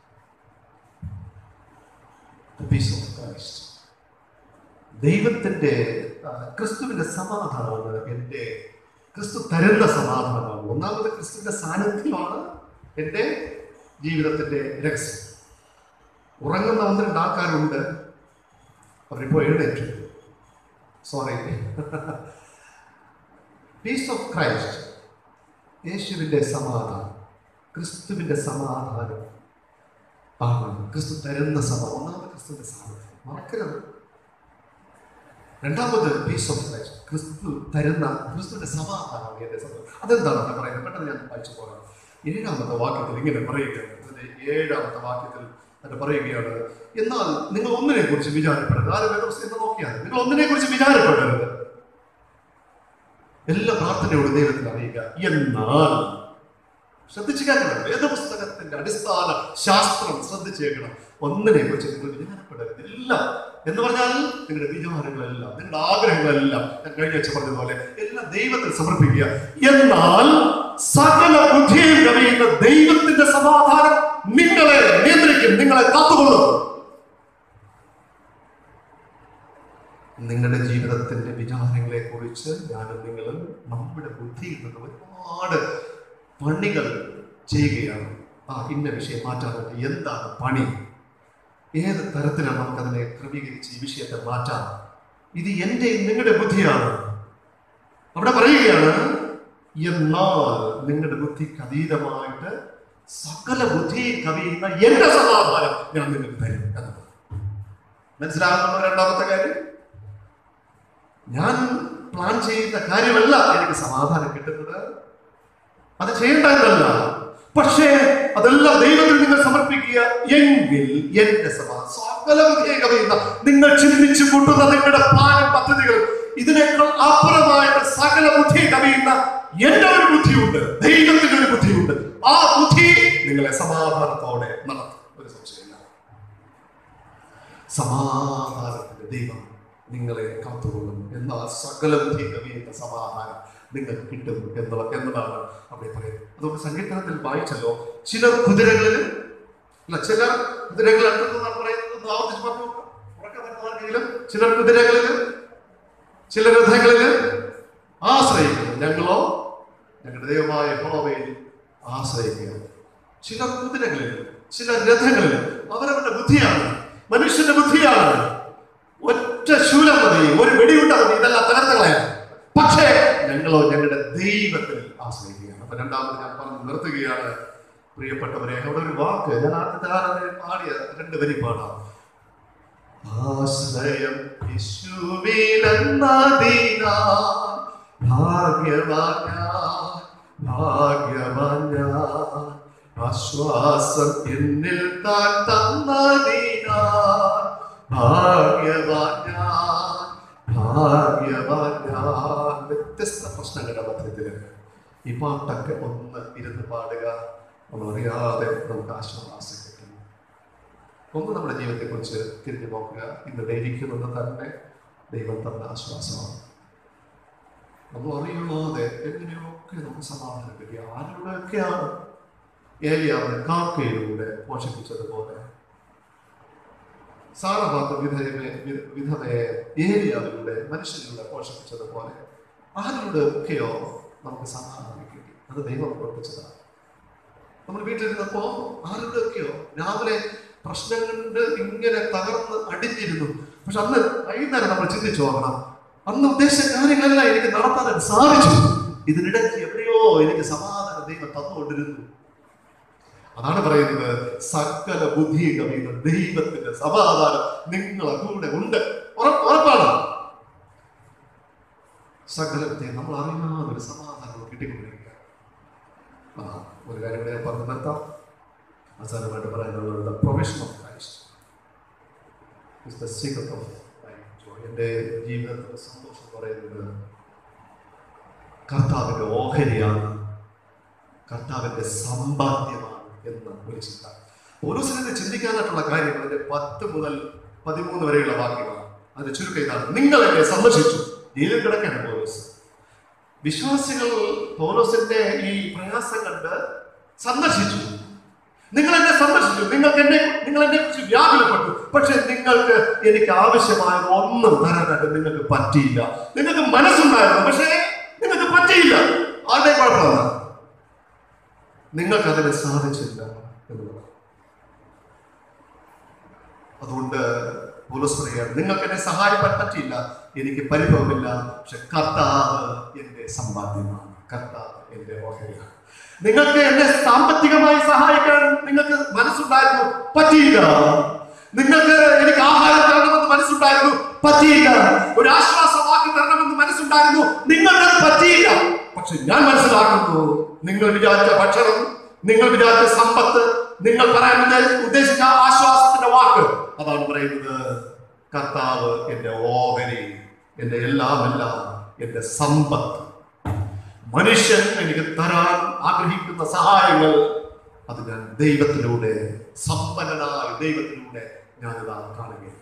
The peace of Christ. ദൈവത്തിൻ്റെ ക്രിസ്തുവിൻ്റെ സമാധാനമാണ് എൻ്റെ, ക്രിസ്തു തരുന്ന സമാധാനമാണ്. ഒന്നാമത് ക്രിസ്തുവിൻ്റെ സാന്നിധ്യമാണ് എൻ്റെ ജീവിതത്തിൻ്റെ രഹസ്യം. ഉറങ്ങുന്ന ഒന്ന് രണ്ട് ആൾക്കാരുണ്ട്, അവരിപ്പോൾ എഴുന്നേറ്റു. സോറി. പീസ് ഓഫ് ക്രൈസ്റ്റ്, യേശുവിൻ്റെ സമാധാനം, ക്രിസ്തുവിൻ്റെ സമാധാനം ആണ് ക്രിസ്തു തരുന്ന സമാധാനം. ഒന്നാമത് ക്രിസ്തുവിൻ്റെ സാന്നിധ്യം മറക്കരുത്. രണ്ടാമത് പീസ് ഓഫ് ക്രൈസ്റ്റ്, ക്രിസ്തു തരുന്ന ക്രിസ്തുവിൻ്റെ സമാധാനം എൻ്റെ സമാധാനം. അതെന്താണ് അവിടെ പറയുന്നത്? പെട്ടെന്ന് ഞാൻ വായിച്ചു പോകാം. ഏഴാമത്തെ വാക്യത്തിൽ ഇങ്ങനെ പറയുകയാണ്. അതിൻ്റെ ഏഴാമത്തെ വാക്യത്തിൽ അത് പറയുകയാണ്, എന്നാൽ നിങ്ങൾ ഒന്നിനെ കുറിച്ച് വിചാരപ്പെടരുത്. ആരും വേദപുസ്തകം എന്ന് നോക്കിയാൽ നിങ്ങൾ ഒന്നിനെ കുറിച്ച് വിചാരപ്പെടരുത്, എല്ലാ പ്രാർത്ഥനയോടും ദൈവത്തിൽ അറിയുക. എന്നാൽ ശ്രദ്ധിച്ചു കേൾക്കണം, വേദപുസ്തകത്തിന്റെ അടിസ്ഥാന ശാസ്ത്രം ശ്രദ്ധിച്ചു കേൾക്കണം. ഒന്നിനെ കുറിച്ച് നിങ്ങൾ വിചാരപ്പെടരുത്. എല്ലാം എന്ന് പറഞ്ഞാൽ നിങ്ങളുടെ വിചാരങ്ങളെല്ലാം, നിങ്ങളുടെ ആഗ്രഹങ്ങളെല്ലാം ഞാൻ കഴിഞ്ഞ ആഴ്ച പറഞ്ഞതുപോലെ എല്ലാം ദൈവത്തിൽ സമർപ്പിക്കുക. എന്നാൽ സകല ബുദ്ധിയും കവിയുന്ന ദൈവത്തിന്റെ സമാധാനം നിങ്ങളെ നിയന്ത്രിക്കും, നിങ്ങളെ കാത്തുകൊള്ളും. നിങ്ങളുടെ ജീവിതത്തിന്റെ വിചാരങ്ങളെ കുറിച്ച് ഞാനും നിങ്ങളും നമ്മുടെ ബുദ്ധിയിൽ നിന്ന് ഒരുപാട് പണികൾ ചെയ്യുകയാണ്. ആ ഇന്ന വിഷയം മാറ്റാൻ വേണ്ടി എന്താണ് പണി, ഏത് തരത്തിലാണ് നമുക്കതിനെ ക്രമീകരിച്ച് ഈ വിഷയത്തെ മാറ്റാം? ഇത് എൻ്റെ നിങ്ങളുടെ ബുദ്ധിയാണ്. അവിടെ പറയുകയാണ്, എന്നാൽ നിങ്ങളുടെ ബുദ്ധിക്ക് അതീതമായിട്ട് സകല ബുദ്ധി കവിയുന്ന എന്റെ സമാധാനം ഞാൻ നിങ്ങൾക്ക് തരും എന്നത് മനസ്സിലാകുന്ന രണ്ടാമത്തെ കാര്യം. ഞാൻ പ്ലാൻ ചെയ്യുന്ന കാര്യമല്ല എനിക്ക് സമാധാനം കിട്ടുന്നത്, അത് ചെയ്യേണ്ടതല്ല. പക്ഷേ അതെല്ലാം ദൈവത്തിൽ നിങ്ങൾ സമർപ്പിക്കുക എങ്കിൽ എന്റെ സമാധാനം സകല ബുദ്ധിയെ കവിയുന്ന, നിങ്ങൾ ചിന്തിച്ചു കൂട്ടുന്ന നിങ്ങളുടെ പ്ലാനും പദ്ധതികൾ ഇതിനേക്കാൾ അപ്പുറമായിട്ട് സകല ബുദ്ധിയെ കവിയുന്ന എന്റെ ഒരു ബുദ്ധിയുണ്ട്, ദൈവത്തിന്റെ ഒരു ബുദ്ധിയുണ്ട്. ആ ബുദ്ധി നിങ്ങളെ സമാധാനത്തോടെ നടത്തും, ഒരു സംശയമില്ല. സമാധാനത്തിന്റെ ദൈവം നിങ്ങളെ കാത്തുകൊള്ളും. എന്നാൽ സകല ബുദ്ധി കവിയുന്ന സമാധാനം നിങ്ങൾക്ക് കിട്ടും എന്നുള്ള എന്നതാണ് അവിടെ പറയുന്നത്. അതുകൊണ്ട് സങ്കീർത്തനത്തിൽ വായിച്ചല്ലോ, ചിലർ കുതിരകളിൽ അല്ല ചിലർ കുതിരകൾ അടുത്തെന്നാണ് പറയുന്നത്. ആവർത്തിച്ച് പറഞ്ഞു ഉറക്കമെങ്കിലും ചിലർ കുതിരകളിൽ ചില രഥങ്ങളിൽ ആശ്രയിക്കുന്നു, ഞങ്ങളോ ഞങ്ങളുടെ ദൈവമായ യഹോവയിൽ ആശ്രയിക്കുക. ചിലർ കുതിരകളിൽ ചില രഥങ്ങളിൽ അവരവരുടെ ബുദ്ധിയാണ്, മനുഷ്യന്റെ ബുദ്ധിയാണ്. ഒറ്റ ശൂലം മതി, ഒരു വെടിയുണ്ട മതി, ഇതെല്ലാം തകർത്തകളയാണ്. പക്ഷേ ഞങ്ങളോ ഞങ്ങളുടെ ദൈവത്തിൽ ആശ്രയിക്കുകയാണ്. അപ്പൊ രണ്ടാമത് ഞാൻ പറഞ്ഞു നിർത്തുകയാണ് പ്രിയപ്പെട്ടവരെ. അവിടെ ഒരു വാക്ക് ഞാൻ ആദ്യത്തെ പാടിയ രണ്ട് വരി പാടാം. ആശ്രയം യേശുവിലെന്നതിനാൽ ഭാഗ്യവാൻ ഞാൻ, ഭാഗ്യവാൻ ഞാൻ, ആശ്വാസം എന്നിൽ താൻ തന്നതിനാൽ ഭാഗ്യവാൻ ഞാൻ, ഭാഗ്യവാൻ ഞാൻ. വ്യത്യസ്ത പ്രശ്നങ്ങളുടെ മധ്യത്തില് ഈ പാട്ടൊക്കെ ഒന്ന് ഇരുന്ന് പാടുക, നമ്മളറിയാതെ നമുക്ക് ആശ്വാസം കിട്ടും. ഒന്ന് നമ്മുടെ ജീവിതത്തെ കുറിച്ച് തിരിഞ്ഞു നോക്കുക. ഇന്നിടെ ഇരിക്കുന്നത് തന്നെ ദൈവം തന്ന ആശ്വാസമാണ്. നമ്മൾ അറിയാതെ എങ്ങനെയൊക്കെ നമുക്ക് സമാധാനം കിട്ടി. ആരുടെയൊക്കെയാണ് ഏലിയാവിനെ കാക്കയിലൂടെ പോഷിപ്പിച്ചതുപോലെ, സാറഭാഗത്ത് വിധവയെ വിധവയെ ഏലിയാവിലൂടെ മനുഷ്യരിലൂടെ പോഷിപ്പിച്ചതുപോലെ ആരുടെ ഒക്കെയോ നമുക്ക് സമാധാനം കിട്ടി. അത് ദൈവം പ്രവർത്തിച്ചതാണ്. നമ്മൾ വീട്ടിലിരുന്നപ്പോ ആരുടെ ഒക്കെയോ രാവിലെ പ്രശ്നം കൊണ്ട് ഇങ്ങനെ തകർന്ന് അടിഞ്ഞിരുന്നു. പക്ഷെ അന്ന് വൈകുന്നേരം നമ്മൾ ചിന്തിച്ചു നോക്കണം, അന്ന് ഉദ്ദേശിച്ച കാര്യങ്ങളെല്ലാം എനിക്ക് നടത്താൻ സാധിച്ചു. ഇതിനിടയ്ക്ക് എവിടെയോ എനിക്ക് സമാധാനം ദൈവം തന്നുകൊണ്ടിരുന്നു. അതാണ് പറയുന്നത്, സകല ബുദ്ധി കവിയുന്ന ദൈവത്തിന്റെ സമാധാനം നിങ്ങളെ കൂടെ ഉണ്ട്. ഉറപ്പാണ്. സകലത്തെ നമ്മൾ അറിയാതെ ഒരു സമാധാനം കിട്ടിക്കൊണ്ടിരിക്കുക. ആ ഒരു കാര്യം കൂടെ ഞാൻ പറഞ്ഞു നിർത്താം. അവസാനമായിട്ട് പറയുന്നത് provision of Christ is the secret of my joy. എൻ്റെ ജീവിതത്തിൻ്റെ സന്തോഷം പറയുന്നത് കർത്താവിൻ്റെ ഓഹരിയാണ്, കർത്താവിൻ്റെ സമ്പാദ്യമാണ് എന്ന ഒരു ചിന്ത. പൗലോസിനെ ചിന്തിക്കാനായിട്ടുള്ള കാര്യങ്ങൾ അതിന്റെ പത്ത് മുതൽ പതിമൂന്ന് വരെയുള്ള വാക്യങ്ങളാണ്. അതിന്റെ ചുരുക്കം ഇതാണ്: നിങ്ങൾ എന്നെ സന്ദർശിച്ചു. ജയിലിൽ കിടക്കാണ് പൗലോസ്. വിശ്വാസികൾ പൗലോസിന്റെ ഈ പ്രയാസം കണ്ട് സന്ദർശിച്ചു. നിങ്ങൾ എന്നെ സന്ദർശിച്ചു, നിങ്ങൾക്ക് എന്നെ നിങ്ങൾ എന്നെ കുറിച്ച് വ്യാകുലപ്പെട്ടു, പക്ഷെ നിങ്ങൾക്ക് എനിക്ക് ആവശ്യമായ ഒന്നും തരാനായിട്ട് നിങ്ങൾക്ക് പറ്റിയില്ല. നിങ്ങൾക്ക് മനസ്സുണ്ടായിരുന്നു, പക്ഷേ നിങ്ങൾക്ക് പറ്റിയില്ല. ആരുടെ കുഴപ്പമാണ്? നിങ്ങൾക്ക് അതിന് സാധിച്ചില്ല എന്നുള്ളത്. അതുകൊണ്ട് പൗലോസ് പറയുകയാണ്, നിങ്ങൾക്ക് എന്നെ സഹായിക്കാൻ പറ്റിയില്ല, എനിക്ക് പരിഭവമില്ല, പക്ഷെ കർത്താവ് എന്റെ സമ്പാദ്യമാണ്, കർത്താവ് എന്റെ ഓഹരിയാണ്. നിങ്ങൾക്ക് എന്നെ സാമ്പത്തികമായി സഹായിക്കാൻ നിങ്ങൾക്ക് മനസ്സുണ്ടായിരുന്നു, പറ്റിയില്ല. നിങ്ങൾക്ക് എനിക്ക് ആഹാരം തരണമെന്ന് മനസ്സുണ്ടായിരുന്നു, പറ്റിയില്ല. ഒരു ആശ്വാസവാക്ക് തരണമെന്ന് മനസ്സുണ്ടായിരുന്നു, നിങ്ങൾക്ക് പറ്റിയില്ല. പക്ഷെ ഞാൻ മനസ്സിലാക്കുന്നു, നിങ്ങൾ വിചാരിച്ച ഭക്ഷണം, നിങ്ങൾ വിചാരിച്ച സമ്പത്ത്, നിങ്ങൾ പറയാൻ ഉദ്ദേശിച്ച ആശ്വാസത്തിന്റെ വാക്ക്, അതാണ് പറയുന്നത്: കർത്താവ് എന്റെ ഓഹരി, എന്റെ എല്ലാം എല്ലാം, എന്റെ സമ്പത്ത്. മനുഷ്യൻ എനിക്ക് തരാൻ ആഗ്രഹിക്കുന്ന സഹായങ്ങൾ അത് ഞാൻ ദൈവത്തിലൂടെ, സമ്പന്നനായ ദൈവത്തിലൂടെ ഞാനിതാ കാണുകയാണ്.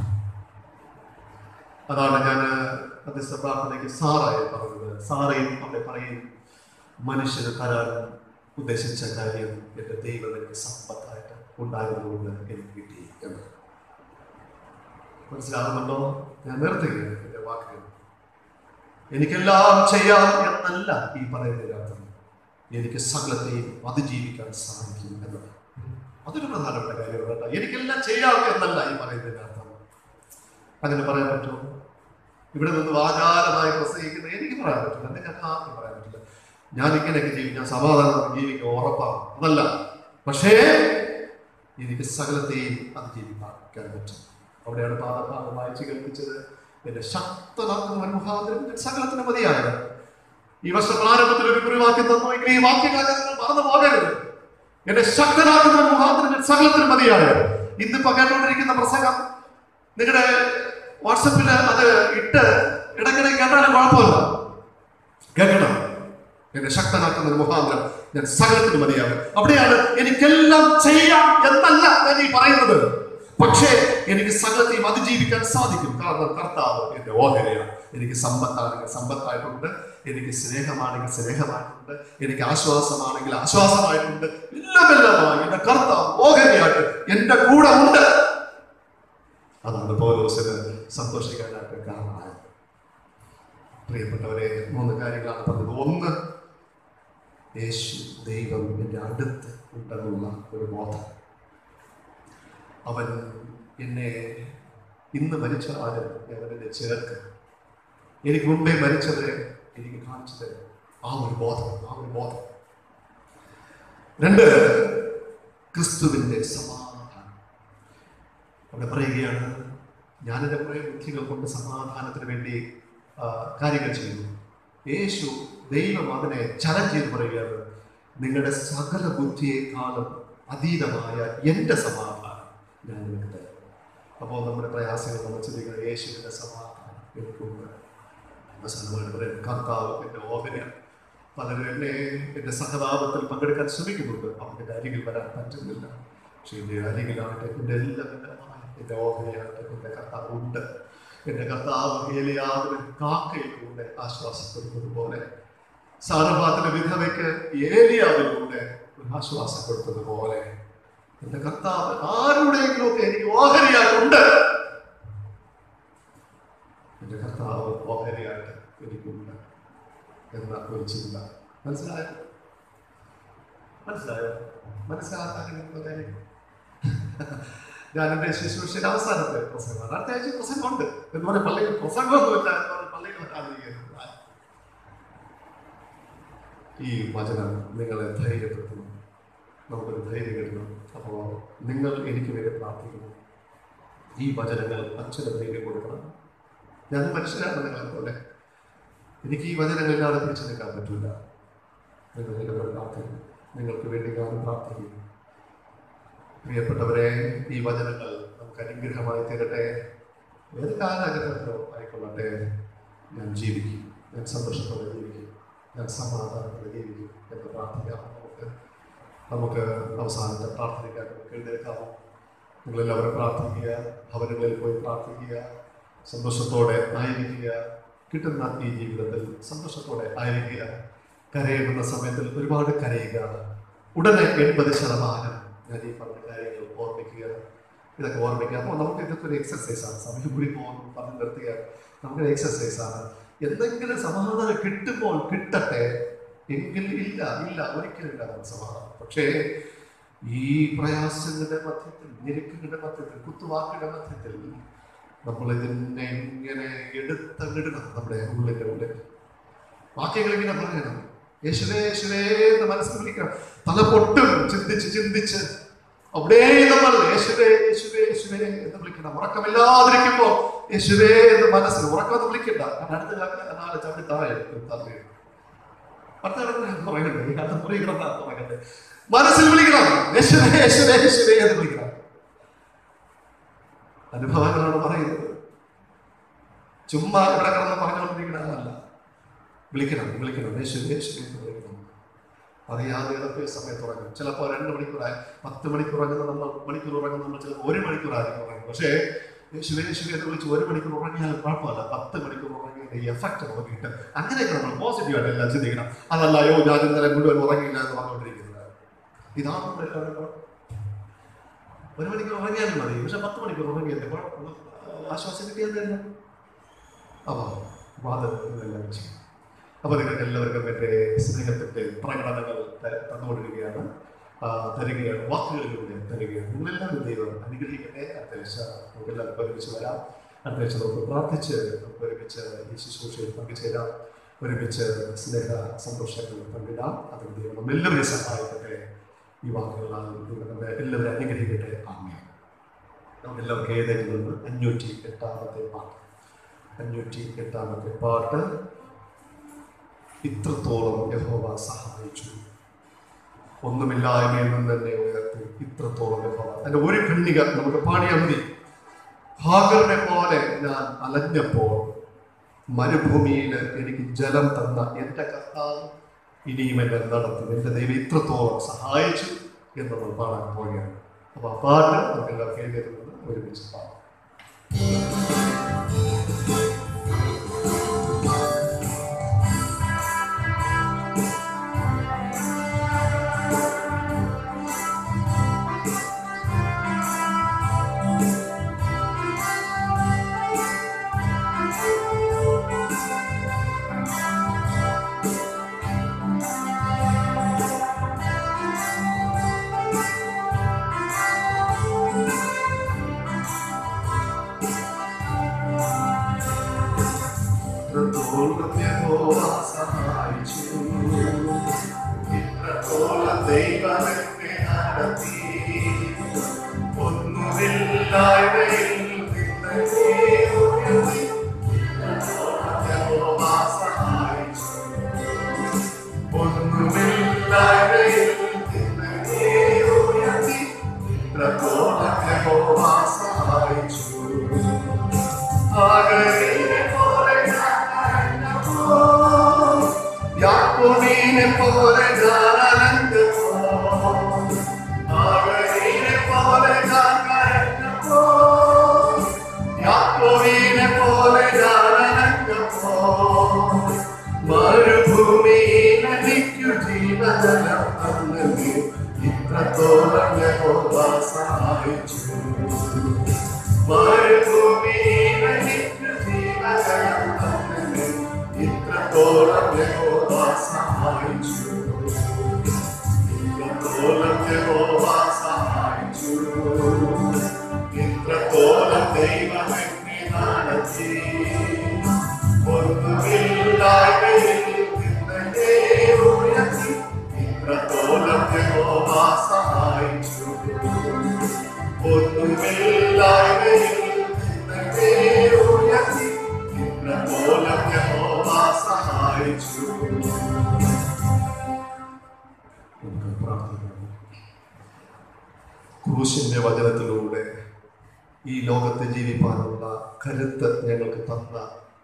അതാണ് ഞാൻ മധ്യസ്ഥ പ്രാർത്ഥനയ്ക്ക് സാറായി പറഞ്ഞത്. സാറയും അവിടെ പറയും, മനുഷ്യന് തരാൻ ഉദ്ദേശിച്ച കാര്യം എന്റെ ദൈവം എനിക്ക് സമ്പത്തായിട്ട് ഉണ്ടായിരുന്നുകൊണ്ട് എനിക്ക് കിട്ടി എന്ന്. മനസ്സിലാകുന്നുണ്ടോ? ഞാൻ നിർത്തുകയാണ് എന്റെ വാക്കുകൾ. എനിക്കെല്ലാം ചെയ്യാം എന്നല്ല ഈ പറയുന്നതിന്റെ അർത്ഥം. എനിക്ക് സകലത്തെയും അതിജീവിക്കാൻ സാധിക്കും എന്നത് അതൊരു പ്രധാനപ്പെട്ട കാര്യമാണ് കേട്ടോ. എനിക്കെല്ലാം ചെയ്യാം എന്നല്ല ഈ പറയുന്നതിന്റെ അർത്ഥം. അങ്ങനെ പറയാൻ പറ്റുമോ? ഇവിടെ നിന്ന് വാചാലമായി പ്രസംഗിക്കുന്ന എനിക്ക് പറയാൻ പറ്റില്ല, നിങ്ങൾക്ക് ആർക്കും പറയാൻ പറ്റില്ല. ഞാൻ ഇങ്ങനെയൊക്കെ ജീവിക്കും, ഞാൻ സമാധാനം ജീവിക്കുക ഉറപ്പാണ്, അതല്ല. പക്ഷേ എനിക്ക് സകലത്തെയും അതിജീവിക്കാൻ പറ്റും. അവിടെയാണ് പാദഭാഗം വായിച്ച് കേൾപ്പിച്ചത്: എന്റെ ശക്തനാകുന്ന മുഖാന്തരം സകലത്തിന് മതിയായത്. ഈ വർഷം പ്രാരംഭത്തിൽ ഒരു കുറിവാക്യം തന്നു, എങ്കിൽ ഈ വാക്യങ്ങൾ മറന്നു പോകരുത്. എന്റെ ശക്തനാകുന്ന മുഖാന്തരം സകലത്തിന് മതിയായത്. ഇന്നിപ്പോ കേട്ടോണ്ടിരിക്കുന്ന പ്രസംഗം നിങ്ങളുടെ വാട്സപ്പിൽ അത് ഇട്ട് ഇടയ്ക്കിടയ്ക്ക് കേട്ടാലും കുഴപ്പമില്ല, കേൾക്കണം. എന്റെ ശക്തനാക്കുന്ന മുഖാന്തരം ഞാൻ സകലത്തിന് മതിയാകും. അവിടെയാണ് എനിക്കെല്ലാം ചെയ്യാം എന്നല്ല ഞാൻ ഈ പറയുന്നത്, പക്ഷേ എനിക്ക് സകലത്തെയും അതിജീവിക്കാൻ സാധിക്കും. കാരണം കർത്താവ് എന്റെ ഓഹരിയാണ്. എനിക്ക് സമ്പത്താണെങ്കിൽ സമ്പത്തായിട്ടുണ്ട്, എനിക്ക് സ്നേഹമാണെങ്കിൽ സ്നേഹമായിട്ടുണ്ട്, എനിക്ക് ആശ്വാസമാണെങ്കിൽ ആശ്വാസമായിട്ടുണ്ട്. എല്ലാം എല്ലാമായി എന്റെ കർത്താവ് ഓഹരിയായിട്ട് എന്റെ കൂടെ ഉണ്ട്. അതാണ് പൗലോസിന് സന്തോഷിക്കാനായിട്ട് കാരണമായത്. പ്രിയപ്പെട്ടവരെ, മൂന്ന് കാര്യങ്ങളാണ് പറഞ്ഞത്. ഒന്ന്, യേശു ദൈവം എൻ്റെ അടുത്ത് ഉണ്ടെന്നുള്ള ഒരു ബോധം. അവൻ എന്നെ ഇന്ന് മരിച്ച ആര് അവനെ ചേർക്ക്, എനിക്ക് മുമ്പേ മരിച്ചവരെ എനിക്ക് കാണിച്ചു തരും. ആ ഒരു ബോധം, ആ ഒരു ബോധം. രണ്ട്, ക്രിസ്തുവിൻ്റെ സമാധാനം. അവിടെ പറയുകയാണ്, ഞാനെൻ്റെ കുറേ ബുദ്ധികൾ കൊണ്ട് സമാധാനത്തിന് വേണ്ടി കാര്യങ്ങൾ ചെയ്യുന്നു. യേശു ദൈവം അതിനെ ചലഞ്ച് ചെയ്ത് പറയുകയാണ്, നിങ്ങളുടെ സകല ബുദ്ധിയെക്കാളും അതീതമായ എൻ്റെ സമാധാനം ഞാൻ നിങ്ങൾക്ക് തരാം. അപ്പോൾ നമ്മുടെ പ്രയാസങ്ങൾ നമ്മൾ ചിന്തിക്കുന്ന യേശുവിൻ്റെ സമാധാനം എനിക്കുണ്ട്. അവസാനമായിട്ട് പറയാം, കർത്താവ് എൻ്റെ ഓഹരിയാണ്. പലരും എന്നെ എൻ്റെ സഹതാപത്തിൽ പങ്കെടുക്കാൻ ശ്രമിക്കുന്നുണ്ട്, അവരുടെ അരികിൽ വരാൻ പറ്റുന്നില്ല. പക്ഷേ എൻ്റെ അരികിലായിട്ട് എൻ്റെ എല്ലാം എല്ലാമായ എൻ്റെ ഓഹരിയായിട്ട് എൻ്റെ കർത്താവ് ഉണ്ട്. എൻ്റെ കർത്താവ് ഏലിയാവിന് കാക്കയിൽ കൂടെ ആശ്വാസപ്പെടുന്നത് പോലെ, സാരഭാത്തിലെ വിധവയ്ക്ക് ഏലിയാവിലൂടെ ആശ്വാസപ്പെടുന്നത് പോലെ, എന്റെ കർത്താവ് ആരുടെയെങ്കിലും ഒക്കെ എനിക്ക് ഓഹരിയായിട്ടുണ്ട്. എന്റെ കർത്താവ് ഓഹരിയായിട്ട് എനിക്കുണ്ട് എന്ന ഒരു ചിന്ത. മനസ്സിലായോ? മനസ്സിലായോ? മനസ്സിലാക്കാൻ ഞാൻ എൻ്റെ ശുശ്രൂഷയുടെ അവസാനത്തെ പ്രസംഗമാണ്. അടുത്ത ആഴ്ച പ്രസംഗമുണ്ട്. എന്തുപോലെ പള്ളിയിൽ പ്രസംഗമൊന്നുമില്ല, എന്തുപോലെ പള്ളിയിൽ വരാതിരിക്കുന്നത്. ഈ വചനം നിങ്ങളെ ധൈര്യപ്പെടുത്തുന്നു, നമുക്കൊരു ധൈര്യം കിട്ടണം. അപ്പോൾ നിങ്ങൾ എനിക്ക് വേണ്ടി പ്രാർത്ഥിക്കുന്നു. ഈ വചനങ്ങൾ അച്ഛന് ധൈര്യം കൊടുക്കണം. ഞാൻ മനുഷ്യരാണ് നിങ്ങളെ പോലെ. എനിക്ക് ഈ വചനങ്ങളില്ലാതെ പിടിച്ചു നിൽക്കാൻ പറ്റില്ല. നിങ്ങൾ എന്നോട് പ്രാർത്ഥിക്കും, നിങ്ങൾക്ക് വേണ്ടി ഞാൻ പ്രാർത്ഥിക്കും. പ്രിയപ്പെട്ടവരെ, ഈ വചനങ്ങൾ നമുക്ക് അനുഗ്രഹമായി തീരട്ടെ. ഏത് കാലാഗ്രഹത്തിലോ ആയിക്കൊള്ളട്ടെ, ഞാൻ ജീവിക്കും, ഞാൻ സന്തോഷത്തോടെ ജീവിക്കും, ഞാൻ സമാധാനത്തോടെ ജീവിക്കും എന്ന് പ്രാർത്ഥിക്കാം. നമുക്ക് നമുക്ക് അവസാനത്തെ പ്രാർത്ഥനയ്ക്കായി നമുക്ക് എഴുന്നേൽക്കാമോ? നിങ്ങളെല്ലാവരും പ്രാർത്ഥിക്കുക, ഭവനങ്ങളിൽ പോയി പ്രാർത്ഥിക്കുക, സന്തോഷത്തോടെ ആയിരിക്കുക, കിട്ടുന്ന ഈ ജീവിതത്തിൽ സന്തോഷത്തോടെ ആയിരിക്കുക. കരയുന്ന സമയത്തിൽ ഒരുപാട് കരയുക. ഉടനെ എൺപത് ശതമാനം ഞാൻ ഈ പറഞ്ഞ കാര്യങ്ങൾ ഓർമ്മിക്കുക, ഇതൊക്കെ ഓർമ്മിക്കുക. അപ്പോൾ നമുക്ക് ഇതൊക്കെ ഒരു എക്സസൈസാണ്. സമയം കൂടി പോകുന്നു പറഞ്ഞ് നിർത്തുക, നമുക്കൊരു എക്സസൈസാണ്. എന്തെങ്കിലും സമാധാനം കിട്ടുമ്പോൾ കിട്ടട്ടെ, എങ്കിൽ ഇല്ല ഇല്ല ഒരിക്കലും ഇല്ല സമാധാനം. പക്ഷേ ഈ പ്രയാസങ്ങളുടെ മധ്യത്തിൽ, ഞെരുക്കങ്ങളുടെ മധ്യത്തിൽ, കുത്തുവാക്കുകളുടെ മധ്യത്തിൽ നമ്മൾ ഇതിനെ ഇങ്ങനെ എടുത്തങ്ങിടണം. നമ്മുടെ ഉള്ളിൻ്റെ ഉള്ളിൽ വാക്യങ്ങൾ ഇങ്ങനെ പറയണം, യേശുവേ യേശുവേ എന്ന് മനസ്സിൽ വിളിക്കണം. തല പൊട്ടും ചിന്തിച്ച് ചിന്തിച്ച് അവിടെ നമ്മൾ യേശുവേ യേശുവേ യേശുവേ എന്ന് വിളിക്കണം. ഉറക്കമില്ലാതിരിക്കുമ്പോൾ യേശുവേ എന്ന് മനസ്സിൽ ഉറക്കം വിളിക്കണ്ട. അടുത്ത നാളെ ചവിട്ടി താഴെ തള്ളിയിടും. മനസ്സിൽ വിളിക്കണം, യേശുവേ യേശുവേ യേശുവേ എന്ന് വിളിക്കണം. അനുഭവങ്ങളാണ് പറയുന്നത്, ചുമ്മാ ഇവിടെ കിടന്ന് പറഞ്ഞുകൊണ്ടിരിക്കണമെന്നല്ല. വിളിക്കണം വിളിക്കണം യേശുവേ യേശുവേ എന്ന് വിളിക്കണം. അറിയാതെ ഏതൊക്കെ സമയത്ത് ഉറങ്ങും. ചിലപ്പോൾ രണ്ട് മണിക്കൂറായി, പത്ത് മണിക്കൂർ ഉറങ്ങുന്ന നമ്മൾ മണിക്കൂർ ഉറങ്ങുന്ന നമ്മൾ ചിലപ്പോൾ ഒരു മണിക്കൂറായിരിക്കും ഉറങ്ങും. പക്ഷേ യേശുവേ യേശുവേ എന്ന് വിളിച്ച് ഒരു മണിക്കൂർ ഉറങ്ങിയാലും കുഴപ്പമില്ല, പത്ത് മണിക്കൂർ ഉറങ്ങിയതിന്റെ ഈ എഫക്റ്റ് നമുക്ക് കിട്ടും. അങ്ങനെയൊക്കെ നമ്മൾ പോസിറ്റീവായിട്ട് എല്ലാം ചിന്തിക്കണം. അതല്ല അയ്യോ ഞാൻ ഇന്നലെ മുഴുവൻ ഉറങ്ങിയില്ല എന്ന് പറഞ്ഞുകൊണ്ടിരിക്കുന്നത്. ഇതാണ് എല്ലാവരും ഒരു മണിക്കൂർ ഉറങ്ങിയാലും മതി, പക്ഷെ പത്ത് മണിക്കൂർ ഉറങ്ങിയല്ലേ ആശ്വാസം കിട്ടിയതല്ല. അപ്പോൾ വാദമെല്ലാം ചെയ്യും. അപ്പോൾ നിങ്ങൾക്ക് എല്ലാവർക്കും എൻ്റെ സ്നേഹത്തിൻ്റെ പ്രകടനങ്ങൾ തന്നുകൊണ്ടിരിക്കുകയാണ്, തരികയാണ്, വാക്കുകളിലൂടെ തരികയാണ്. നിങ്ങളെല്ലാവരും ദൈവം അനുഗ്രഹിക്കട്ടെ. അടുത്ത നമുക്കെല്ലാവരും ഒരുമിച്ച് വരാം. അടുത്ത നമുക്ക് പ്രാർത്ഥിച്ച് നമുക്ക് ഒരുമിച്ച് ഈ ശുശ്രൂഷയിൽ പങ്കുചേരാം, ഒരുമിച്ച് സ്നേഹ സന്തോഷങ്ങൾ പങ്കിടാം. അതിന് ദൈവം നമ്മെല്ലാവരും സഹായിക്കട്ടെ. ഈ വാക്കുകളാൽ നമ്മുടെ എല്ലാവരും അനുഗ്രഹിക്കട്ടെ. ആമേൻ. നമുക്കെല്ലാവർക്കും ഏതെങ്കിലും നിന്ന് അഞ്ഞൂറ്റി എട്ടാമത്തെ പാട്ട് അഞ്ഞൂറ്റി എട്ടാമത്തെ പാട്ട് ഇത്രത്തോളം യഹോവ സഹായിച്ചു, ഒന്നുമില്ലായ്മയിൽ നിന്ന് തന്നെ ഉയർത്തി ഇത്രത്തോളം യഹോവ. അതിന്റെ ഒരു ഖണ്ഡിക നമുക്ക് പാടിയാൽ മതി. ഹാഗറിനെ പോലെ ഞാൻ അലഞ്ഞപ്പോൾ മരുഭൂമിയിൽ എനിക്ക് ജലം തന്ന എൻ്റെ കർത്താവ് ഇനിയും എന്നെ നടത്തും. എൻ്റെ ദൈവം ഇത്രത്തോളം സഹായിച്ചു എന്ന് നമ്മൾ പാടാൻ പോവുകയാണ്. അപ്പൊ ആ പാട്ട് നമുക്ക് എല്ലാവർക്കും എഴുതിയിരുന്നത് ഒരുമിച്ച് പാടാം. ക്രൂശിന്റെ വചനത്തിലൂടെ ഈ ലോകത്തെ ജീവിപ്പാനുള്ള കരുത്ത് ഞങ്ങൾക്ക് തന്ന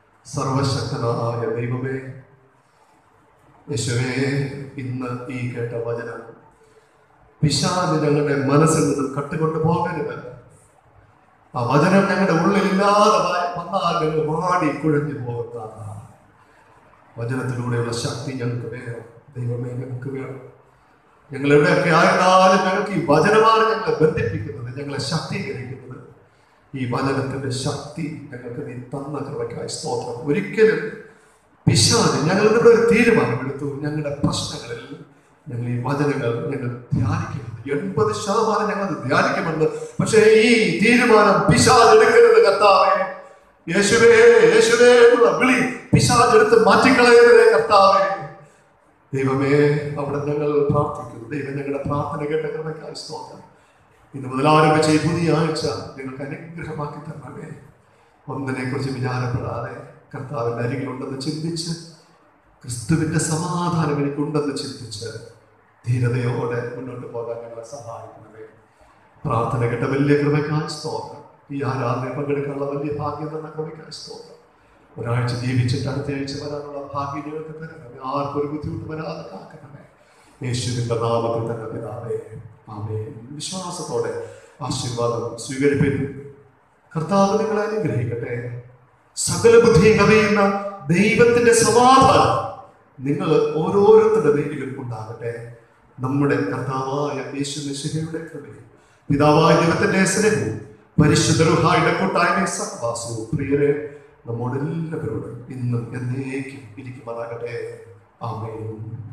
സർവശക്തനായ ദൈവമേ, യേശുവേ, ഇന്ന് ഈ കേട്ട വചനം പിശാച് ഞങ്ങളുടെ മനസ്സിൽ നിന്ന് കട്ടുകൊണ്ട് പോകരുത്. ആ വചനം ഞങ്ങളുടെ ഉള്ളിലില്ലാതെ വന്നാൽ ഞങ്ങൾ വാടി കുഴഞ്ഞു പോകുന്നതാണ്. വചനത്തിലൂടെയുള്ള ശക്തി ഞങ്ങൾക്ക് വേണം. ദൈവമേ, ഞങ്ങൾക്ക് വേണം. ഞങ്ങൾ എവിടെയൊക്കെ ആയിരുന്നാലും ഞങ്ങൾക്ക് ഈ വചനമാണ് ഞങ്ങളെ ബന്ധിപ്പിക്കുന്നത്, ഞങ്ങളെ ശക്തീകരിക്കുന്നത്. ഈ വചനത്തിന്റെ ശക്തി ഞങ്ങൾക്ക് നീ തന്ന കൃപയ്ക്കായി സ്തോത്രം. ഒരിക്കലും പിശാച് ഞങ്ങൾ ഇവിടെ ഒരു തീരുമാനമെടുത്തു, ഞങ്ങളുടെ പ്രശ്നങ്ങളിൽ ഞങ്ങൾ ഈ വചനങ്ങൾ ഞങ്ങൾ ധ്യാനിക്കുന്നത് എൺപത് ശതമാനം ഞങ്ങൾ ധ്യാനിക്കുന്നുണ്ട്. പക്ഷേ ഈ തീരുമാനം പിശാച് എടുക്കരുത്. കർത്താവേ, യേശുവേ യേശുവേ എന്നുള്ള വിളി പിശാച് എടുത്ത് മാറ്റിക്കളയരുതേ കർത്താവേ. ദൈവമേ, അവിടെ ഞങ്ങൾ പ്രാർത്ഥിക്കുന്നു. ദൈവം ഞങ്ങളുടെ പ്രാർത്ഥന കേട്ട കൃപയ്ക്കായി സ്തോത്രം. ഇന്ന് മുതൽ ആരംഭിച്ച ഈ പുതിയ ആഴ്ച നിങ്ങൾക്ക് അനുഗ്രഹമാക്കി തരണമേ. ഒന്നിനെ കുറിച്ച് വിചാരപ്പെടാതെ കർത്താവിൻ്റെ അരികിലുണ്ടെന്ന് ചിന്തിച്ച്, ക്രിസ്തുവിന്റെ സമാധാനം എനിക്കുണ്ടെന്ന് ചിന്തിച്ച് ധീരതയോടെ മുന്നോട്ട് പോകാൻ ഞങ്ങളെ സഹായിക്കണമേ. പ്രാർത്ഥന കേട്ട വലിയ കൃപയ്ക്കായി സ്തോത്രം. ഈ ആരാധന പങ്കെടുക്കാനുള്ള വലിയ ഭാഗ്യം തന്ന കൃപയ്ക്കായി സ്തോത്രം. ഒരാഴ്ച ജീവിച്ചിട്ട് അടുത്ത ആഴ്ച വരാനുള്ള ഭാഗ്യം ഞങ്ങൾക്ക് തരണമേ. ആർക്കും ഒരു ബുദ്ധിമുട്ട് വരാതെ കാക്കണമേ. യേശുവിന്റെ നാമത്തിൽ തന്നെ പിതാവേ, ആമേൻ. വിശ്വാസത്തോടെ ആശീർവാദം സ്വീകരിപ്പിൻ. കർത്താവ് നിങ്ങളെ അനുഗ്രഹിക്കട്ടെ. സകല ബുദ്ധിയും കവിയുന്ന ദൈവത്തിന്റെ സമാധാനം നിങ്ങൾ ഓരോരുത്തരുടെ മേലിലും ഉണ്ടാകട്ടെ. നമ്മുടെ കർത്താവായ യേശു മിശിഹായുടെ കൃപയും പിതാവായ ദൈവത്തിന്റെ സ്നേഹവും പരിശുദ്ധ റൂഹായുടെ കൂട്ടായ്മ സഹവാസവും പ്രിയരെ നമ്മോടെല്ലാവരോടും ഇന്നും എന്നേക്കും ഇരിക്കുമാറാകട്ടെ. ആമേൻ.